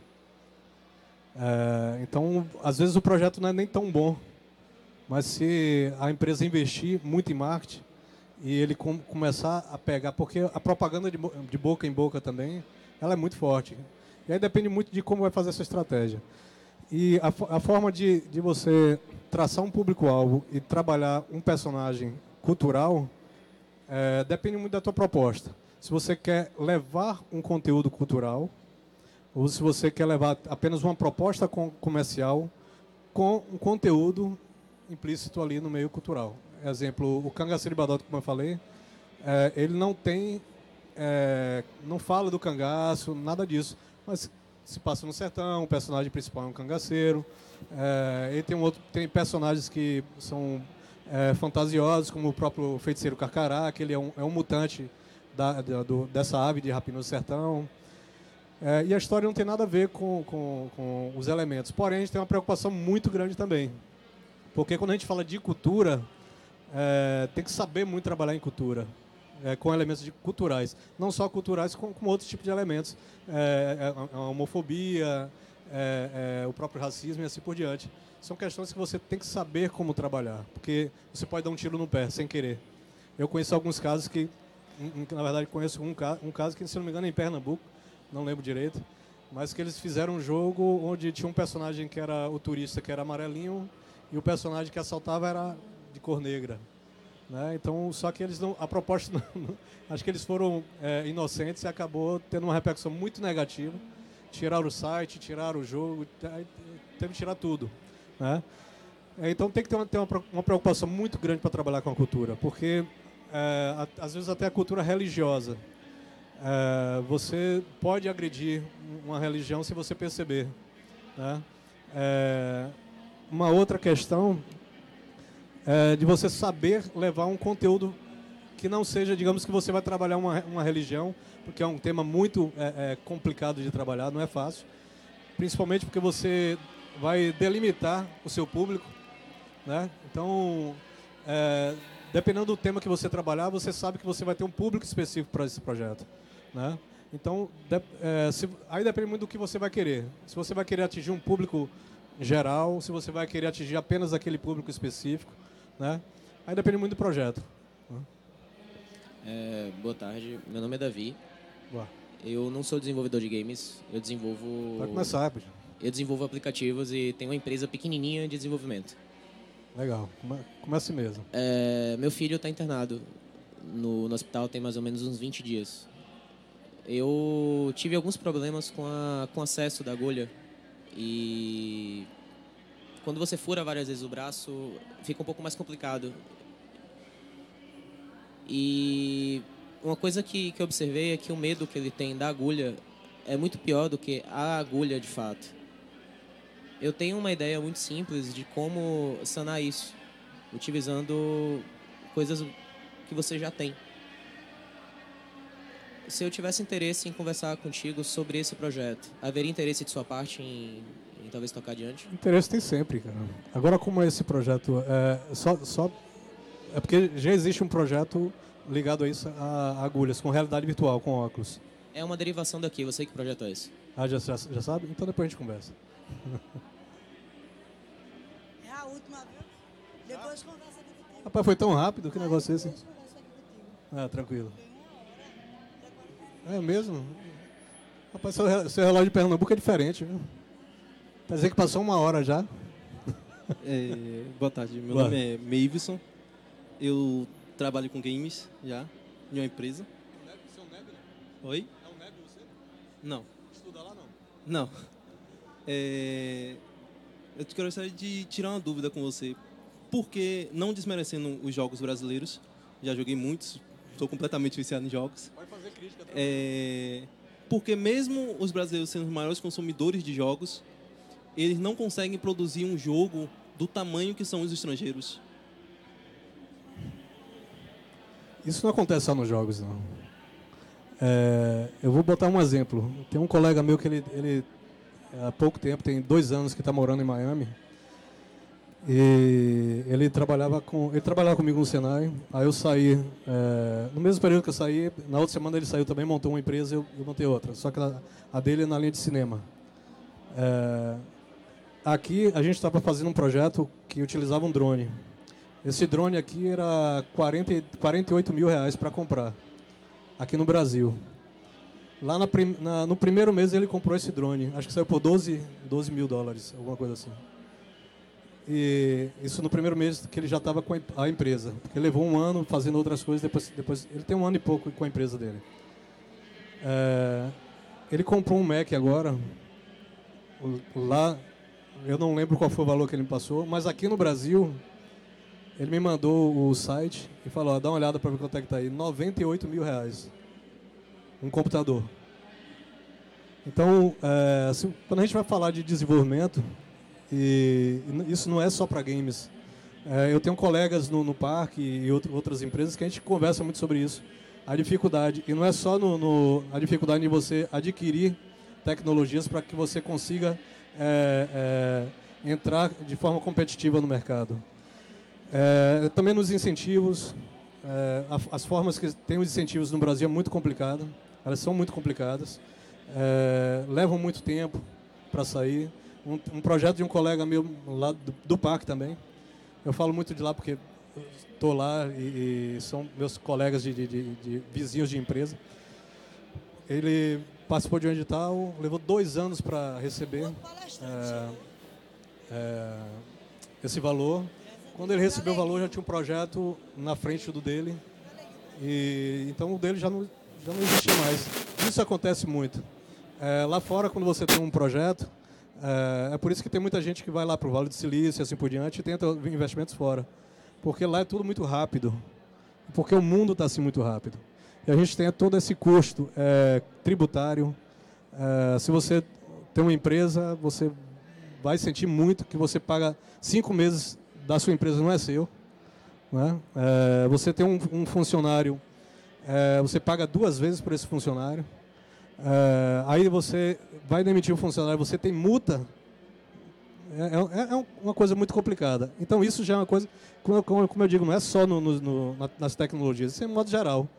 Speaker 1: É, então, às vezes o projeto não é nem tão bom, mas se a empresa investir muito em marketing, e ele com, começar a pegar, porque a propaganda de, de boca em boca também, ela é muito forte. E aí depende muito de como vai fazer essa estratégia. E a, a forma de, de você traçar um público-alvo e trabalhar um personagem cultural, é, depende muito da tua proposta. Se você quer levar um conteúdo cultural, ou se você quer levar apenas uma proposta com, comercial com um conteúdo implícito ali no meio cultural. Exemplo, o Cangaceiro Badota, como eu falei, é, ele não tem, é, não fala do cangaço, nada disso, mas se passa no sertão, o personagem principal é um cangaceiro, é, ele tem, um outro, tem personagens que são é, fantasiosos, como o próprio Feiticeiro Carcará, que ele é um, é um mutante da, da, do, dessa ave de rapina do sertão, é, e a história não tem nada a ver com, com, com os elementos, porém a gente tem uma preocupação muito grande também, porque quando a gente fala de cultura, É, tem que saber muito trabalhar em cultura, é, com elementos de, culturais. Não só culturais, como com outros tipos de elementos. É, é, a homofobia, é, é, o próprio racismo e assim por diante. São questões que você tem que saber como trabalhar, porque você pode dar um tiro no pé, sem querer. Eu conheço alguns casos que, na verdade, conheço um, um caso que, se não me engano, é em Pernambuco, não lembro direito, mas que eles fizeram um jogo onde tinha um personagem que era o turista, que era amarelinho, e o personagem que assaltava era de cor negra, né? Então, só que eles não, a proposta, não, acho que eles foram é, inocentes e acabou tendo uma repercussão muito negativa. Tiraram o site, tiraram o jogo, teve que tirar tudo, né? Então tem que ter uma, ter uma preocupação muito grande para trabalhar com a cultura, porque é, às vezes até a cultura religiosa, é, você pode agredir uma religião se você perceber, né? É, uma outra questão É, de você saber levar um conteúdo que não seja, digamos que você vai trabalhar uma, uma religião, porque é um tema muito é, é, complicado de trabalhar, não é fácil, principalmente porque você vai delimitar o seu público, né? Então, é, dependendo do tema que você trabalhar, você sabe que você vai ter um público específico para esse projeto. né? Então, de, é, se, aí depende muito do que você vai querer. Se você vai querer atingir um público geral, se você vai querer atingir apenas aquele público específico, né? Aí depende muito do projeto. Né?
Speaker 4: É, boa tarde, meu nome é Davi.
Speaker 1: Boa.
Speaker 4: Eu não sou desenvolvedor de games, eu desenvolvo...
Speaker 1: Vai começar, poxa.
Speaker 4: Eu desenvolvo aplicativos e tenho uma empresa pequenininha de desenvolvimento.
Speaker 1: Legal, comece mesmo.
Speaker 4: É, meu filho está internado no, no hospital tem mais ou menos uns vinte dias. Eu tive alguns problemas com, a, com acesso da agulha e quando você fura várias vezes o braço, fica um pouco mais complicado. E uma coisa que, que eu observei é que o medo que ele tem da agulha é muito pior do que a agulha de fato. Eu tenho uma ideia muito simples de como sanar isso, utilizando coisas que você já tem. Se eu tivesse interesse em conversar contigo sobre esse projeto, haveria interesse de sua parte em, em talvez tocar adiante?
Speaker 1: Interesse tem sempre, cara. Agora, como é esse projeto? É, só, só, é porque já existe um projeto ligado a isso, a agulhas, com realidade virtual, com óculos.
Speaker 4: É uma derivação daqui, eu sei que projeto é esse.
Speaker 1: Ah, já, já, já sabe? Então depois a gente conversa.
Speaker 5: É a última, viu? Depois conversa aqui contigo.
Speaker 1: Rapaz, foi tão rápido, que negócio é esse?
Speaker 5: Depois conversa aqui contigo.
Speaker 1: Ah, tranquilo.
Speaker 5: Tem uma hora.
Speaker 1: É mesmo? Rapaz, seu, re- seu relógio de Pernambuco é diferente, viu? Quer dizer que passou uma hora já?
Speaker 6: É, boa tarde, meu
Speaker 1: Boa.
Speaker 6: nome é Meivilson. Eu trabalho com games já, em uma empresa.
Speaker 1: Você é um neb, não?
Speaker 6: Oi?
Speaker 1: É um neb você?
Speaker 6: Não,
Speaker 1: Estuda lá, não?
Speaker 6: não. É, eu gostaria de tirar uma dúvida com você. Porque, não desmerecendo os jogos brasileiros, já joguei muitos, estou completamente viciado em jogos.
Speaker 1: Pode fazer crítica. Tá?
Speaker 6: É, porque mesmo os brasileiros sendo os maiores consumidores de jogos, eles não conseguem produzir um jogo do tamanho que são os estrangeiros.
Speaker 1: Isso não acontece só nos jogos, não. É, eu vou botar um exemplo. Tem um colega meu que ele, ele há pouco tempo, tem dois anos que está morando em Miami. E ele trabalhava com, ele trabalhava comigo no Senai. Aí eu saí, é, no mesmo período que eu saí, na outra semana ele saiu também, montou uma empresa e eu, eu montei outra. Só que a, a dele é na linha de cinema. É, aqui a gente estava fazendo um projeto que utilizava um drone. Esse drone aqui era quarenta, quarenta e oito mil reais para comprar, aqui no Brasil. Lá na, prim, na, no primeiro mês ele comprou esse drone, acho que saiu por doze mil dólares, alguma coisa assim. E isso no primeiro mês que ele já estava com a empresa, porque ele levou um ano fazendo outras coisas, depois, depois ele tem um ano e pouco com a empresa dele. É, ele comprou um Mac agora, lá, eu não lembro qual foi o valor que ele me passou, mas aqui no Brasil... Ele me mandou o site e falou, ó, dá uma olhada para ver quanto é que está aí. noventa e oito mil reais. Um computador. Então, é, se, quando a gente vai falar de desenvolvimento, e, e isso não é só para games. É, eu tenho colegas no, no parque e outro, outras empresas que a gente conversa muito sobre isso. A dificuldade, e não é só no, no, a dificuldade de você adquirir tecnologias para que você consiga é, é, entrar de forma competitiva no mercado. É, também nos incentivos, é, as formas que tem os incentivos no Brasil é muito complicado, elas são muito complicadas, é, levam muito tempo para sair. Um, um projeto de um colega meu lá do, do parque também, eu falo muito de lá porque estou lá e, e são meus colegas de, de, de, de vizinhos de empresa. Ele participou de um edital, levou dois anos para receber é, é, esse valor. Quando ele recebeu o valor, já tinha um projeto na frente do dele. E, então o dele já não, já não existia mais. Isso acontece muito. É, lá fora, quando você tem um projeto, é, é por isso que tem muita gente que vai lá para o Vale do Silício e assim por diante e tenta investimentos fora. Porque lá é tudo muito rápido. Porque o mundo está assim muito rápido. E a gente tem todo esse custo é, tributário. É, se você tem uma empresa, você vai sentir muito que você paga cinco meses da sua empresa não é seu, né? É, você tem um, um funcionário, é, você paga duas vezes por esse funcionário, é, aí você vai demitir o funcionário, você tem multa, é, é, é uma coisa muito complicada. Então isso já é uma coisa, como, como eu digo, não é só no, no, no, nas tecnologias, isso é em modo geral.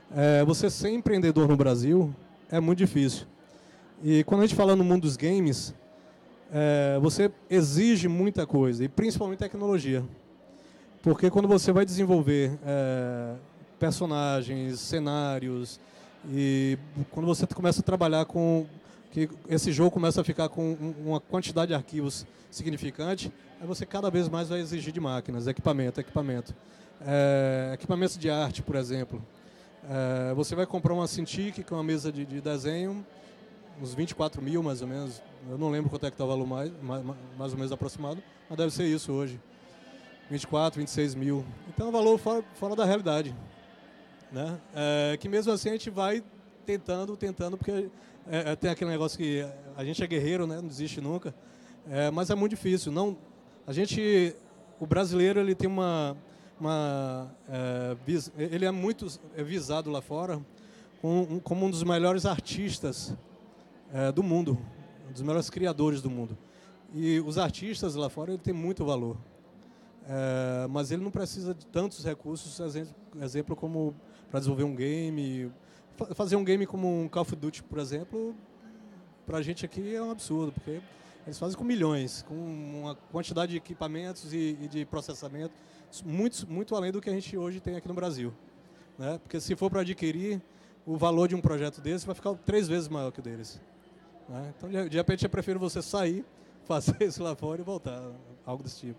Speaker 1: É, você ser empreendedor no Brasil é muito difícil. E quando a gente fala no mundo dos games, é, você exige muita coisa, e principalmente tecnologia. Porque quando você vai desenvolver é, personagens, cenários, e quando você começa a trabalhar com... que esse jogo começa a ficar com uma quantidade de arquivos significante, aí você cada vez mais vai exigir de máquinas, equipamento, equipamento. É, equipamentos de arte, por exemplo. É, você vai comprar uma Cintiq, que é uma mesa de, de desenho, uns vinte e quatro mil mais ou menos, eu não lembro quanto é que está o valor mais, mais, mais ou menos aproximado, mas deve ser isso hoje, vinte e quatro, vinte e seis mil. Então é um valor fora, fora da realidade. Né? É, que mesmo assim a gente vai tentando, tentando, porque é, é, tem aquele negócio que a gente é guerreiro, né? Não desiste nunca, é, mas é muito difícil. Não, a gente, o brasileiro ele tem uma... Uma, é, vis, ele é muito visado lá fora como, como um dos melhores artistas é, do mundo, um dos melhores criadores do mundo. E os artistas lá fora ele tem muito valor, é, mas ele não precisa de tantos recursos, exemplo, exemplo como para desenvolver um game, fazer um game como um Call of Duty, por exemplo, para a gente aqui é um absurdo, porque eles fazem com milhões, com uma quantidade de equipamentos e, e de processamento muito, muito além do que a gente hoje tem aqui no Brasil. Né? Porque se for para adquirir, o valor de um projeto desse vai ficar três vezes maior que o deles. Né? Então, de, de repente, eu prefiro você sair, fazer isso lá fora e voltar, algo desse tipo.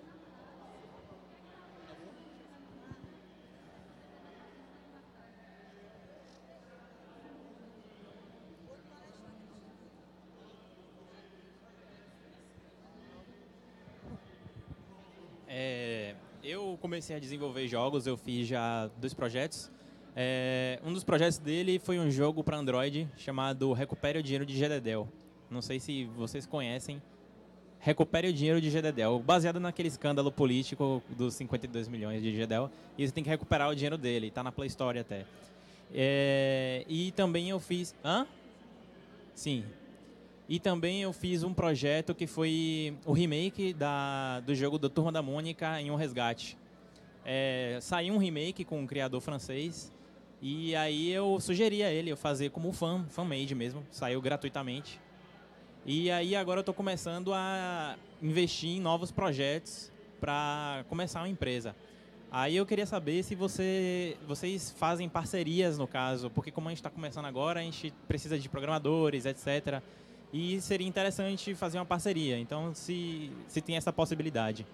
Speaker 7: É, eu comecei a desenvolver jogos, eu fiz já dois projetos. É, um dos projetos dele foi um jogo para Android chamado Recupere o Dinheiro de Gededel. Não sei se vocês conhecem. Recupere o Dinheiro de Gededel, baseado naquele escândalo político dos cinquenta e dois milhões de Gededel. E você tem que recuperar o dinheiro dele, está na Play Store até. É, e também eu fiz... Hã? Sim. E também eu fiz um projeto que foi o remake da, do jogo da Turma da Mônica em um resgate. É, saiu um remake com um criador francês e aí eu sugeri a ele eu fazer como fan, fan-made mesmo, saiu gratuitamente. E aí agora eu estou começando a investir em novos projetos para começar uma empresa. Aí eu queria saber se você, vocês fazem parcerias no caso, porque como a gente está começando agora, a gente precisa de programadores, etcétera. E seria interessante fazer uma parceria. Então, se, se tem essa possibilidade.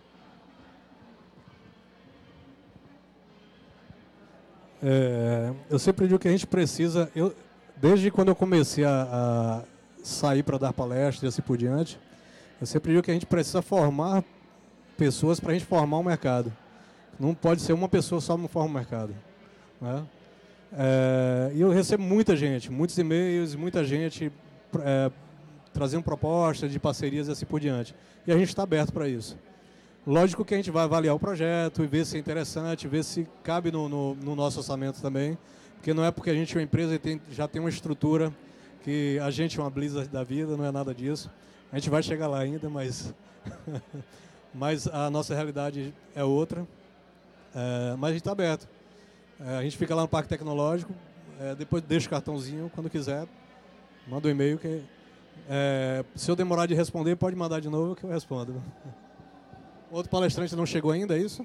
Speaker 1: É, eu sempre digo que a gente precisa... Eu, desde quando eu comecei a, a sair para dar palestras e assim por diante, eu sempre digo que a gente precisa formar pessoas para a gente formar o mercado. Não pode ser uma pessoa só que forma o mercado. Né? É, e eu recebo muita gente, muitos e-mails, muita gente... É, trazendo propostas de parcerias e assim por diante. E a gente está aberto para isso. Lógico que a gente vai avaliar o projeto e ver se é interessante, ver se cabe no, no, no nosso orçamento também, porque não é porque a gente é uma empresa e tem, já tem uma estrutura que a gente é uma Blizzard da vida, não é nada disso. A gente vai chegar lá ainda, mas, mas a nossa realidade é outra. É, mas a gente está aberto. É, a gente fica lá no Parque Tecnológico, é, depois deixa o cartãozinho, quando quiser, manda um e-mail que... É, se eu demorar de responder, pode mandar de novo que eu respondo. Outro palestrante não chegou ainda, é isso?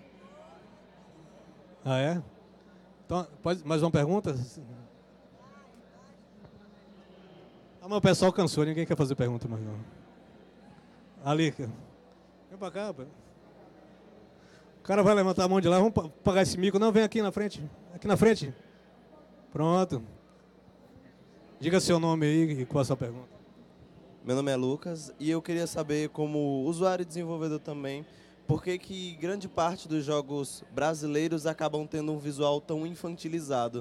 Speaker 1: Ah, é? Então, pode, mais uma pergunta? Ah, mas o pessoal cansou, ninguém quer fazer pergunta mais não. Ali, vem pra cá. Pô. O cara vai levantar a mão de lá, vamos pagar esse mico. Não, vem aqui na frente. Aqui na frente. Pronto. Diga seu nome aí e qual a sua pergunta.
Speaker 8: Meu nome é Lucas e eu queria saber, como usuário e desenvolvedor também, por que que grande parte dos jogos brasileiros acabam tendo um visual tão infantilizado?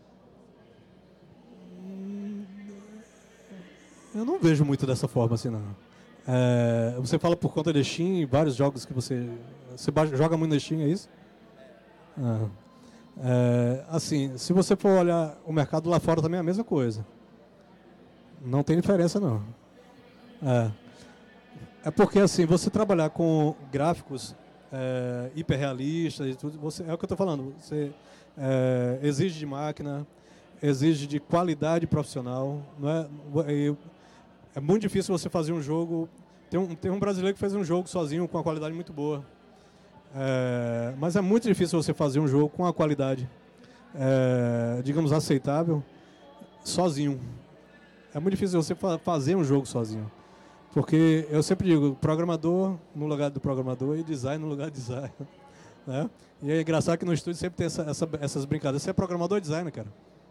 Speaker 1: Eu não vejo muito dessa forma assim, não. É, você fala por conta de Steam, vários jogos que você... Você joga muito na Steam, é isso? Ah. É, assim, se você for olhar o mercado lá fora também é a mesma coisa. Não tem diferença, não. É, é porque, assim, você trabalhar com gráficos é, hiperrealistas e tudo. Você, é o que eu estou falando. Você é, exige de máquina, exige de qualidade profissional. Não é, é, é muito difícil você fazer um jogo. Tem um, tem um brasileiro que fez um jogo sozinho com uma qualidade muito boa. É, mas é muito difícil você fazer um jogo com uma qualidade, é, digamos, aceitável, sozinho. É muito difícil você fa fazer um jogo sozinho. Porque eu sempre digo, programador no lugar do programador e design no lugar de design. Né? E é engraçado que no estúdio sempre tem essa, essa, essas brincadeiras. Você é programador ou designer, cara?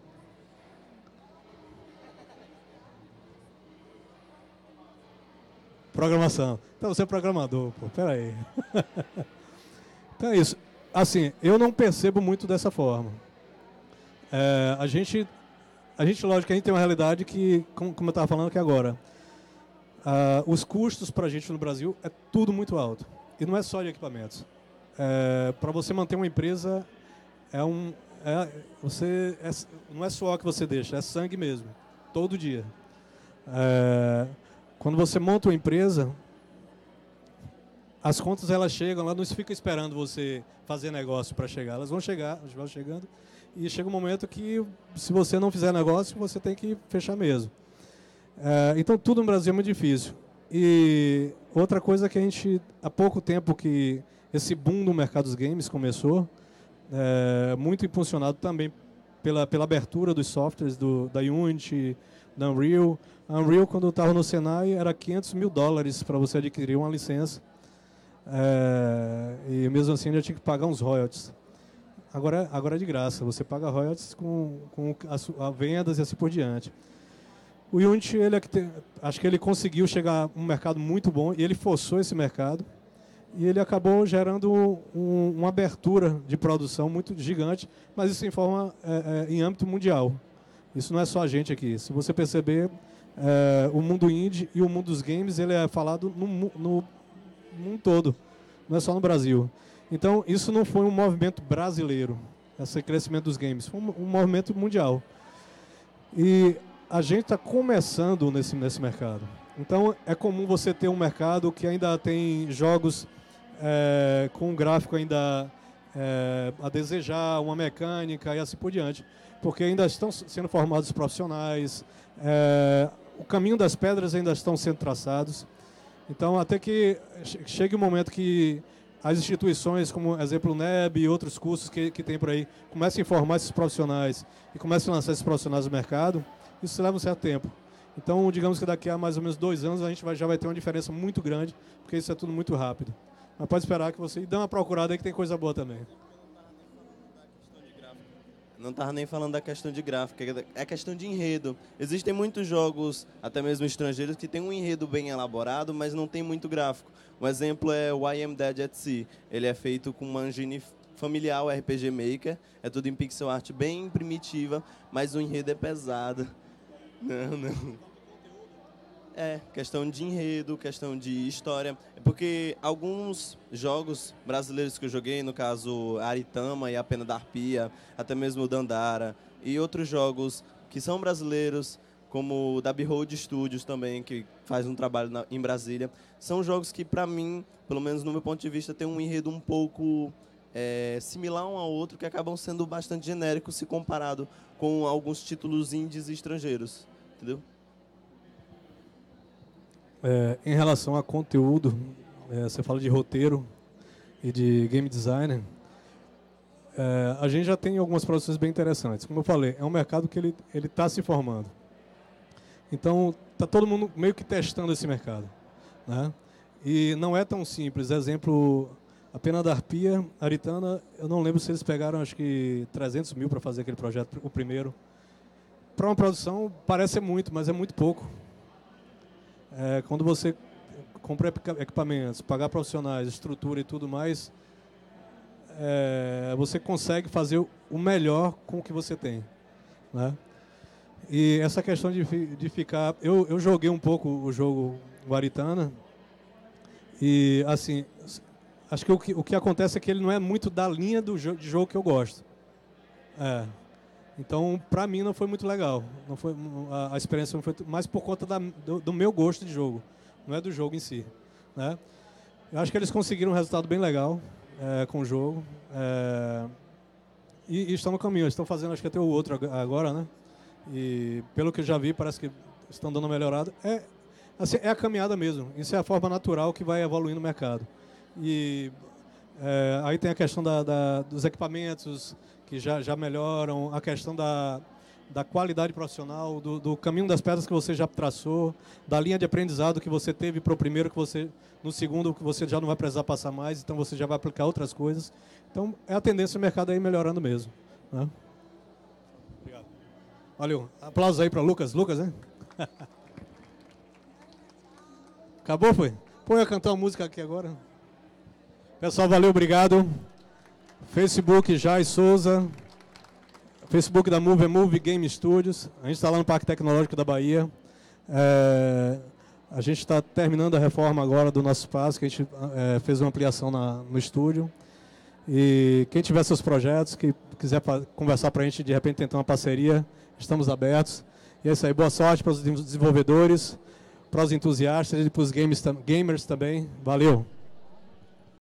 Speaker 1: Programação. Então você é programador, pô, peraí. Então é isso. Assim, eu não percebo muito dessa forma. É, a gente, a gente, lógico, que a gente tem uma realidade que, como, como eu estava falando aqui agora, uh, os custos para a gente no Brasil é tudo muito alto. E não é só de equipamentos. É, para você manter uma empresa, é um, é, você, é, não é suor que você deixa, é sangue mesmo, todo dia. É, quando você monta uma empresa, as contas elas chegam, elas não ficam esperando você fazer negócio para chegar, elas vão chegar, elas vão chegando, e chega um momento que, se você não fizer negócio, você tem que fechar mesmo. É, então, tudo no Brasil é muito difícil. E outra coisa que a gente, há pouco tempo que esse boom no mercado dos games começou, é, muito impulsionado também pela, pela abertura dos softwares do, da Unity, da Unreal. A Unreal, quando eu estava no Senai, era quinhentos mil dólares para você adquirir uma licença. É, e mesmo assim, eu tinha que pagar uns royalties. Agora, agora é de graça, você paga royalties com, com as, as vendas e assim por diante. O Unity, ele é que tem, acho que ele conseguiu chegar a um mercado muito bom e ele forçou esse mercado e ele acabou gerando um, uma abertura de produção muito gigante, mas isso em forma é, é, em âmbito mundial. Isso não é só a gente aqui. Se você perceber, é, o mundo indie e o mundo dos games ele é falado no, no, no mundo todo, não é só no Brasil. Então, isso não foi um movimento brasileiro, esse crescimento dos games, foi um, um movimento mundial. E a gente está começando nesse, nesse mercado. Então, é comum você ter um mercado que ainda tem jogos é, com um gráfico ainda é, a desejar, uma mecânica e assim por diante, porque ainda estão sendo formados profissionais, é, o caminho das pedras ainda estão sendo traçados. Então, até que chegue um momento que as instituições, como exemplo o N E B e outros cursos que, que tem por aí, comecem a formar esses profissionais e comecem a lançar esses profissionais no mercado, isso leva um certo tempo. Então, digamos que daqui a mais ou menos dois anos a gente vai, já vai ter uma diferença muito grande, porque isso é tudo muito rápido. Mas pode esperar que você... E dê uma procurada aí que tem coisa boa também.
Speaker 8: Não estava nem falando da questão de gráfica, é questão de enredo. Existem muitos jogos, até mesmo estrangeiros, que têm um enredo bem elaborado, mas não tem muito gráfico. Um exemplo é o I Am Dead at Sea. Ele é feito com uma engine familiar, o R P G Maker. É tudo em pixel art bem primitiva, mas o enredo é pesado. Não, não. É, questão de enredo, questão de história. É porque alguns jogos brasileiros que eu joguei, no caso Aritama e A Pena da Arpia, até mesmo o Dandara, e outros jogos que são brasileiros, como o da Behold Studios também, que faz um trabalho na, em Brasília, são jogos que, para mim, pelo menos no meu ponto de vista, tem um enredo um pouco é, similar um ao outro, que acabam sendo bastante genéricos se comparado com alguns títulos indies estrangeiros. Entendeu?
Speaker 1: É, em relação a conteúdo, é, você fala de roteiro e de game designer, é, a gente já tem algumas produções bem interessantes. Como eu falei, é um mercado que ele ele está se formando. Então, está todo mundo meio que testando esse mercado, né? E não é tão simples. Exemplo, A Pena da Arpia, Aritana, eu não lembro se eles pegaram, acho que trezentos mil para fazer aquele projeto, o primeiro. Para uma produção, parece ser muito, mas é muito pouco. É, quando você compra equipamentos, pagar profissionais, estrutura e tudo mais, é, você consegue fazer o melhor com o que você tem, né? E essa questão de, de ficar... Eu, eu joguei um pouco o jogo o Aritana e, assim, acho que o, que o que acontece é que ele não é muito da linha do jogo, de jogo que eu gosto. É. Então, para mim, não foi muito legal. Não foi, a, a experiência não foi mais por conta da, do, do meu gosto de jogo, não é do jogo em si, né? Eu acho que eles conseguiram um resultado bem legal é, com o jogo. É, e, e estão no caminho. Eles estão fazendo, acho que até o outro agora, né? E pelo que eu já vi, parece que estão dando uma melhorada. É, assim, é a caminhada mesmo. Isso é a forma natural que vai evoluindo o mercado. E é, aí tem a questão da, da, dos equipamentos que já, já melhoram, a questão da, da qualidade profissional, do, do caminho das pedras que você já traçou, da linha de aprendizado que você teve para o primeiro, que você, no segundo, que você já não vai precisar passar mais, então você já vai aplicar outras coisas. Então, é a tendência do mercado aí melhorando mesmo. Né? Obrigado. Valeu. Aplausos aí para o Lucas. Lucas, né? Acabou, foi? Pô, eu ia cantar uma música aqui agora. Pessoal, valeu, obrigado. Facebook, Jai Souza. Facebook da Move é Move Game Studios. A gente está lá no Parque Tecnológico da Bahia. É, a gente está terminando a reforma agora do nosso espaço, que a gente é, fez uma ampliação na, no estúdio. E quem tiver seus projetos, que quiser conversar para a gente, de repente tentar uma parceria, estamos abertos. E é isso aí, boa sorte para os desenvolvedores, para os entusiastas e para os gamers também. Valeu!